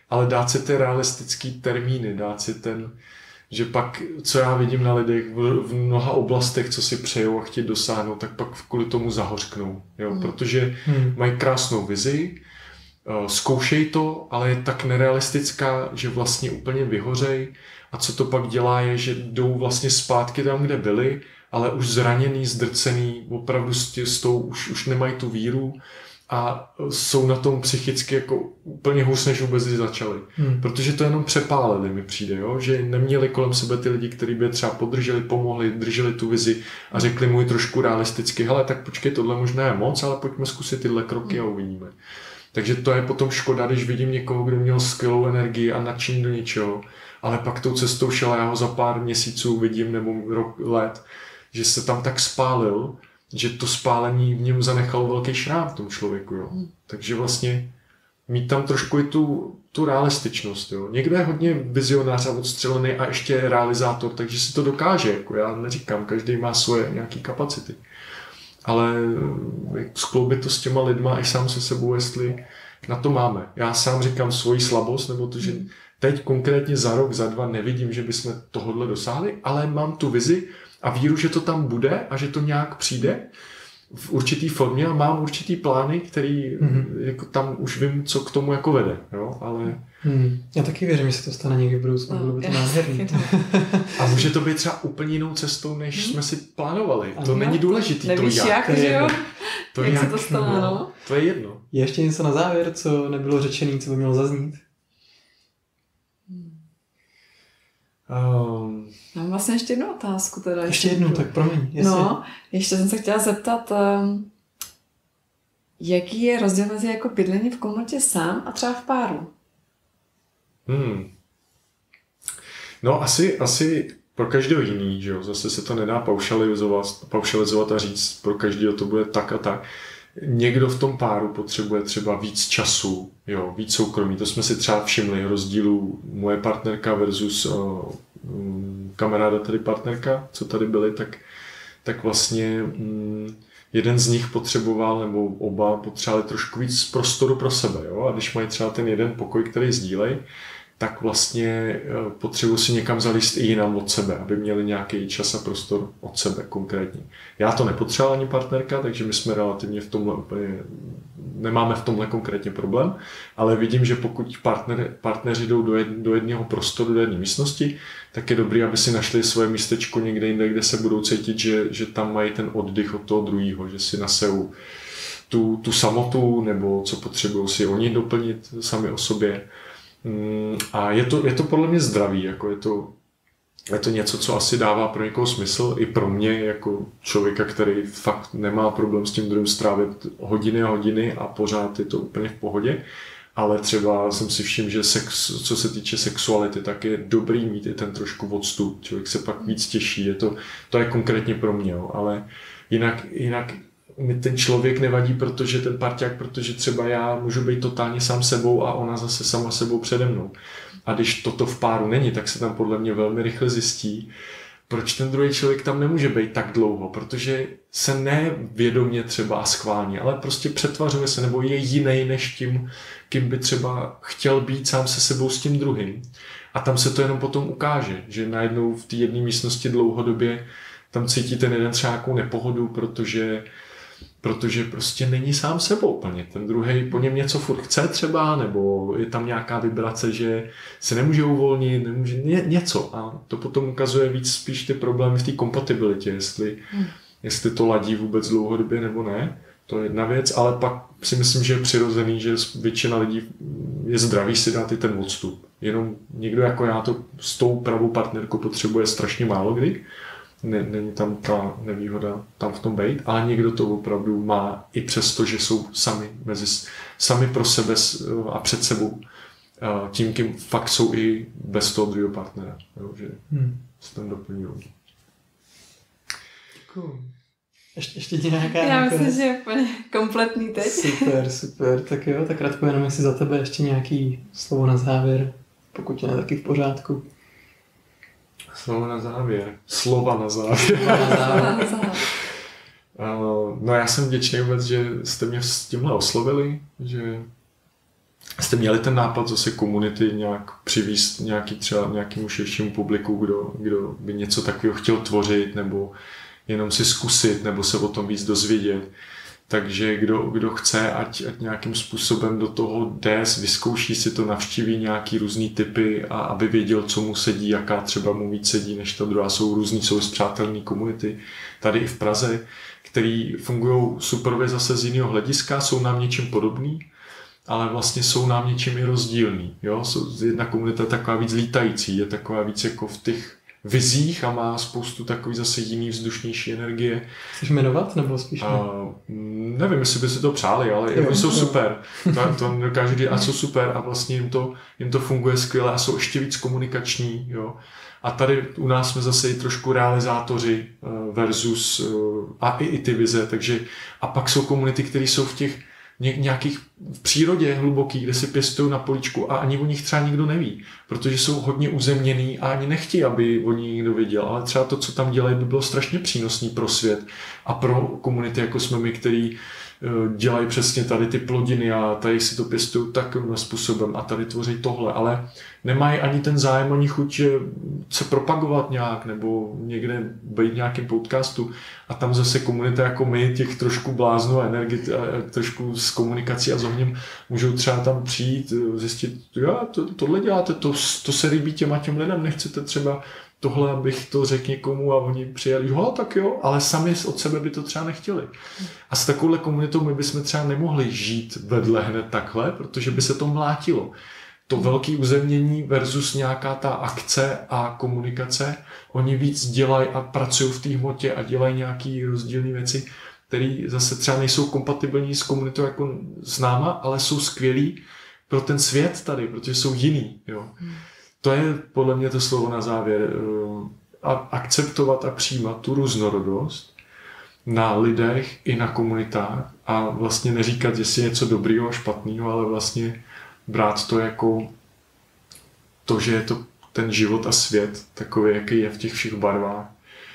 ale dát si ty realistický termíny, dát si ten, že pak, co já vidím na lidech v, v mnoha oblastech, co si přejou a chtějí dosáhnout, tak pak kvůli tomu zahořknou, jo? Hmm. Protože hmm. mají krásnou vizi, zkoušej to, ale je tak nerealistická, že vlastně úplně vyhořej a co to pak dělá je, že jdou vlastně zpátky tam, kde byli, ale už zraněný, zdrcený, opravdu s, tě, s tou už, už nemají tu víru a jsou na tom psychicky jako úplně hůř, než vůbec začali. Hmm. Protože to jenom přepálili, mi přijde, jo? Že neměli kolem sebe ty lidi, kteří by třeba podrželi, pomohli, drželi tu vizi a řekli mu trošku realisticky, hele, tak počkej, tohle možná je moc, ale pojďme zkusit tyhle kroky a uvidíme. Takže to je potom škoda, když vidím někoho, kdo měl skvělou energii a nadšení do něčeho, ale pak tou cestou šel a já ho za pár měsíců vidím nebo rok, let, že se tam tak spálil, že to spálení v něm zanechalo velký šrám v tom člověku. Jo. Takže vlastně mít tam trošku i tu, tu realističnost. Jo. Někdo je hodně vizionář a odstřelený a ještě realizátor, takže si to dokáže. Jako já neříkám, každý má svoje nějaké kapacity. Ale skloubit to s těma lidma i sám se sebou, jestli na to máme. Já sám říkám svoji slabost, nebo to, že teď konkrétně za rok, za dva nevidím, že bychom tohodle dosáhli, ale mám tu vizi a víru, že to tam bude a že to nějak přijde v určitý formě a mám určitý plány, který mm-hmm. jako tam už vím, co k tomu jako vede. Jo? Ale... Hmm. Já taky věřím, že se to stane někdy v budoucnu, bylo by to nádherný. A může to být třeba úplně jinou cestou, než hmm. jsme si plánovali. To ano, není důležitý. Nevíš to jak, jak, že jo? To jak jak, se to stane, no? To je jedno. Je ještě něco na závěr, co nebylo řečený, co by mělo zaznít? Um, Mám vlastně ještě jednu otázku. Teda, ještě jednu, tak promiň. Jestli... No, ještě jsem se chtěla zeptat, um, jaký je rozdíl mezi jako bydlení v komunitě sám a třeba v páru? Hmm. No asi, asi pro každého jiný, že jo? Zase se to nedá paušalizovat, paušalizovat a říct, pro každého to bude tak a tak. Někdo v tom páru potřebuje třeba víc času, jo, víc soukromí. To jsme si třeba všimli rozdílu moje partnerka versus uh, um, kamaráda tady partnerka, co tady byli, tak, tak vlastně um, jeden z nich potřeboval, nebo oba potřebovali trošku víc prostoru pro sebe. Jo? A když mají třeba ten jeden pokoj, který sdílej, tak vlastně potřebuji si někam zalíst i jinam od sebe, aby měli nějaký čas a prostor od sebe konkrétně. Já to nepotřeboval ani partnerka, takže my jsme relativně v tomhle úplně, nemáme v tomhle konkrétně problém, ale vidím, že pokud partner, partneři jdou do, jed, do jedného prostoru, do jedné místnosti, tak je dobré, aby si našli svoje místečko někde jinde, kde se budou cítit, že, že tam mají ten oddych od toho druhého, že si nasejou tu, tu samotu, nebo co potřebují si oni doplnit sami o sobě. A je to, je to podle mě zdravý, jako je to, je to něco, co asi dává pro někoho smysl, i pro mě jako člověka, který fakt nemá problém s tím druhým strávit hodiny a hodiny a pořád je to úplně v pohodě, ale třeba jsem si všiml, že sex, co se týče sexuality, tak je dobrý mít i ten trošku odstup, člověk se pak víc těší, je to, to je konkrétně pro mě, jo. Ale jinak, jinak mi ten člověk nevadí, protože ten parťák, protože třeba já můžu být totálně sám sebou a ona zase sama sebou přede mnou. A když toto v páru není, tak se tam podle mě velmi rychle zjistí, proč ten druhý člověk tam nemůže být tak dlouho, protože se nevědomě třeba a schválně, ale prostě přetvařuje se nebo je jiný než tím, kým by třeba chtěl být sám se sebou s tím druhým. A tam se to jenom potom ukáže, že najednou v té jedné místnosti dlouhodobě tam cítí ten jeden třeba nějakou nepohodu, protože protože prostě není sám sebou úplně. Ten druhý po něm něco furt chce třeba, nebo je tam nějaká vibrace, že se nemůže uvolnit, nemůže ně, něco. A to potom ukazuje víc spíš ty problémy v té kompatibilitě, jestli, hmm. jestli to ladí vůbec dlouhodobě nebo ne. To je jedna věc, ale pak si myslím, že je přirozený, že většina lidí je zdravý si dát i ten odstup. Jenom někdo jako já to s tou pravou partnerkou potřebuje strašně málo kdy. Není tam ta nevýhoda tam v tom bejt, ale někdo to opravdu má i přesto, že jsou sami, mezi, sami pro sebe a před sebou tím, kým fakt jsou i bez toho druhého partnera. Jo, že hmm. se tam doplňují. Děkuju. Ještě, ještě nějaká... Já myslím, že je úplně kompletní teď. Super, super. Tak jo, tak Radko, jenom jestli za tebe ještě nějaký slovo na závěr, pokud je taky v pořádku. Slovo na závěr. Slova na závěr. No já jsem vděčný vůbec, že jste mě s tímhle oslovili, že jste měli ten nápad zase komunity nějak přivízt nějaký třeba nějakému širšímu publiku, kdo, kdo by něco takového chtěl tvořit, nebo jenom si zkusit, nebo se o tom víc dozvědět. Takže kdo, kdo chce, ať, ať nějakým způsobem do toho jde, vyzkouší si to, navštíví nějaký různý typy, a aby věděl, co mu sedí, jaká třeba mu víc sedí než ta druhá. Jsou různý, jsou spřátelné komunity tady i v Praze, který fungují superově zase z jiného hlediska, jsou nám něčím podobný, ale vlastně jsou nám něčím i rozdílný. Jo? Jedna komunita je taková víc lítající, je taková víc jako v těch vizích a má spoustu takový zase jiný vzdušnější energie. Chceš jmenovat, nebo spíš ne? A, nevím, jestli by si to přáli, ale jo, oni jsou jo. super. To, to dokážu říct, a jsou super a vlastně jim to, jim to funguje skvěle a jsou ještě víc komunikační. Jo. A tady u nás jsme zase i trošku realizátoři versus a i, i ty vize. Takže, a pak jsou komunity, které jsou v těch nějakých v přírodě hluboký, kde si pěstují na políčku a ani o nich třeba nikdo neví, protože jsou hodně uzemněný a ani nechtějí, aby o nich někdo viděl, ale třeba to, co tam dělají, by bylo strašně přínosný pro svět a pro komunity, jako jsme my, který dělají přesně tady ty plodiny a tady si to pěstují takovým způsobem a tady tvoří tohle, ale nemají ani ten zájem, ani chuť se propagovat nějak nebo někde být nějakým podcastu a tam zase komunita jako my, těch trošku bláznů a energie, a trošku s komunikací a s ohněm, můžou třeba tam přijít, zjistit, jo, to, tohle děláte, to, to se líbí těm a těm lidem, nechcete třeba tohle, abych to řekl někomu a oni přijeli, jo, tak jo, ale sami od sebe by to třeba nechtěli. A s takovouhle komunitou my bychom třeba nemohli žít vedle hned takhle, protože by se to mlátilo. To velké uzemnění versus nějaká ta akce a komunikace, oni víc dělají a pracují v té hmotě a dělají nějaké rozdílné věci, které zase třeba nejsou kompatibilní s komunitou jako s náma, ale jsou skvělý pro ten svět tady, protože jsou jiný, jo. To je podle mě to slovo na závěr. A akceptovat a přijímat tu různorodost na lidech i na komunitách a vlastně neříkat, jestli je něco dobrýho a špatného, ale vlastně brát to jako to, že je to ten život a svět takový, jaký je v těch všech barvách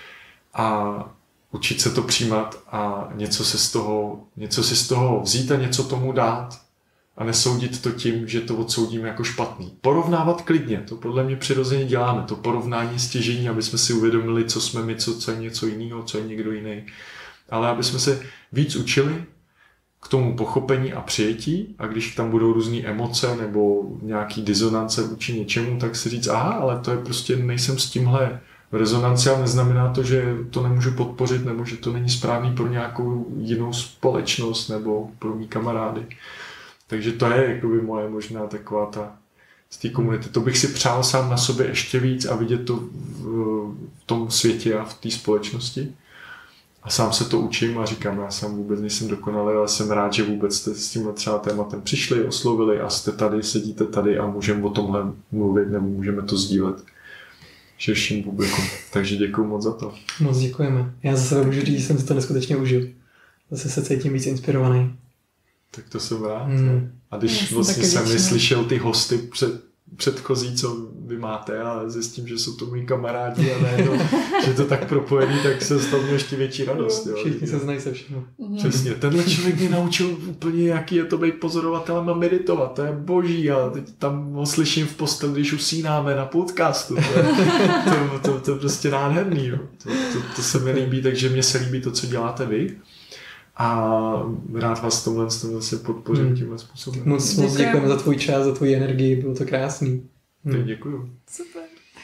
a učit se to přijímat a něco, se z toho, něco si z toho vzít a něco tomu dát. A nesoudit to tím, že to odsoudíme jako špatný. Porovnávat klidně, to podle mě přirozeně děláme. To porovnání stěžení, aby jsme si uvědomili, co jsme my, co, co je něco jiného, co je někdo jiný. Ale aby jsme se víc učili k tomu pochopení a přijetí a když tam budou různé emoce nebo nějaký disonance vůči něčemu, tak si říct, aha, ale to je prostě, nejsem s tímhle v rezonanci, ale neznamená to, že to nemůžu podpořit nebo že to není správný pro nějakou jinou společnost nebo pro mý kamarády. Takže to je jakoby moje možná taková ta z té komunity. To bych si přál sám na sobě ještě víc a vidět to v, v tom světě a v té společnosti. A sám se to učím a říkám, já sám vůbec nejsem dokonalý, ale jsem rád, že vůbec jste s tímhle třeba tématem přišli, oslovili a jste tady, sedíte tady a můžeme o tomhle mluvit nebo můžeme to sdílet širším publiku. Takže děkuju moc za to. Moc děkujeme. Já za sebe můžu říct, že jsem si to neskutečně užil. Zase se cítím víc inspirovaný. Tak to jsem rád. Hmm. A když vlastně jsem slyšel ty hosty před, předchozí, co vy máte a zjistím, že jsou to moji kamarádi a ne to, že to tak propojený, tak se z toho měl ještě větší radost. Jo. Všichni se znají se vším. Přesně. Tenhle člověk mě naučil úplně, jaký je to být pozorovatelem a meditovat. To je boží a teď tam ho slyším v posteli, když usínáme na podcastu. To je to, to, to, to prostě nádherný. Jo. To, to, to se mi líbí, takže mně se líbí to, co děláte vy. A rád vás v tomhle zase podpořím hmm. tímhle způsobem. Moc, moc děkujeme za tvůj čas, za tvoji energii, bylo to krásný. Hmm. Tak děkuju. Super.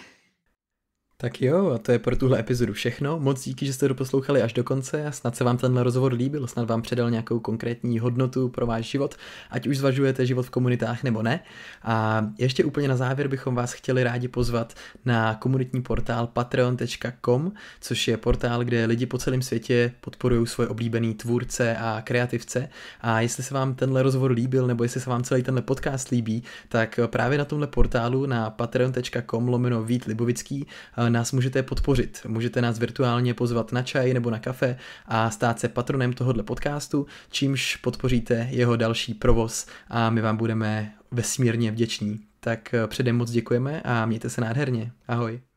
Tak jo, a to je pro tuhle epizodu všechno. Moc díky, že jste doposlouchali až do konce a snad se vám tenhle rozhovor líbil, snad vám předal nějakou konkrétní hodnotu pro váš život, ať už zvažujete život v komunitách nebo ne. A ještě úplně na závěr bychom vás chtěli rádi pozvat na komunitní portál patreon tečka com, což je portál, kde lidi po celém světě podporují svoje oblíbený tvůrce a kreativce. A jestli se vám tenhle rozhovor líbil, nebo jestli se vám celý tenhle podcast líbí, tak právě na tomhle portálu na patreon tečka com lomeno Vít Libovický nás můžete podpořit. Můžete nás virtuálně pozvat na čaj nebo na kafe a stát se patronem tohohle podcastu, čímž podpoříte jeho další provoz a my vám budeme vesmírně vděční. Tak předem moc děkujeme a mějte se nádherně. Ahoj.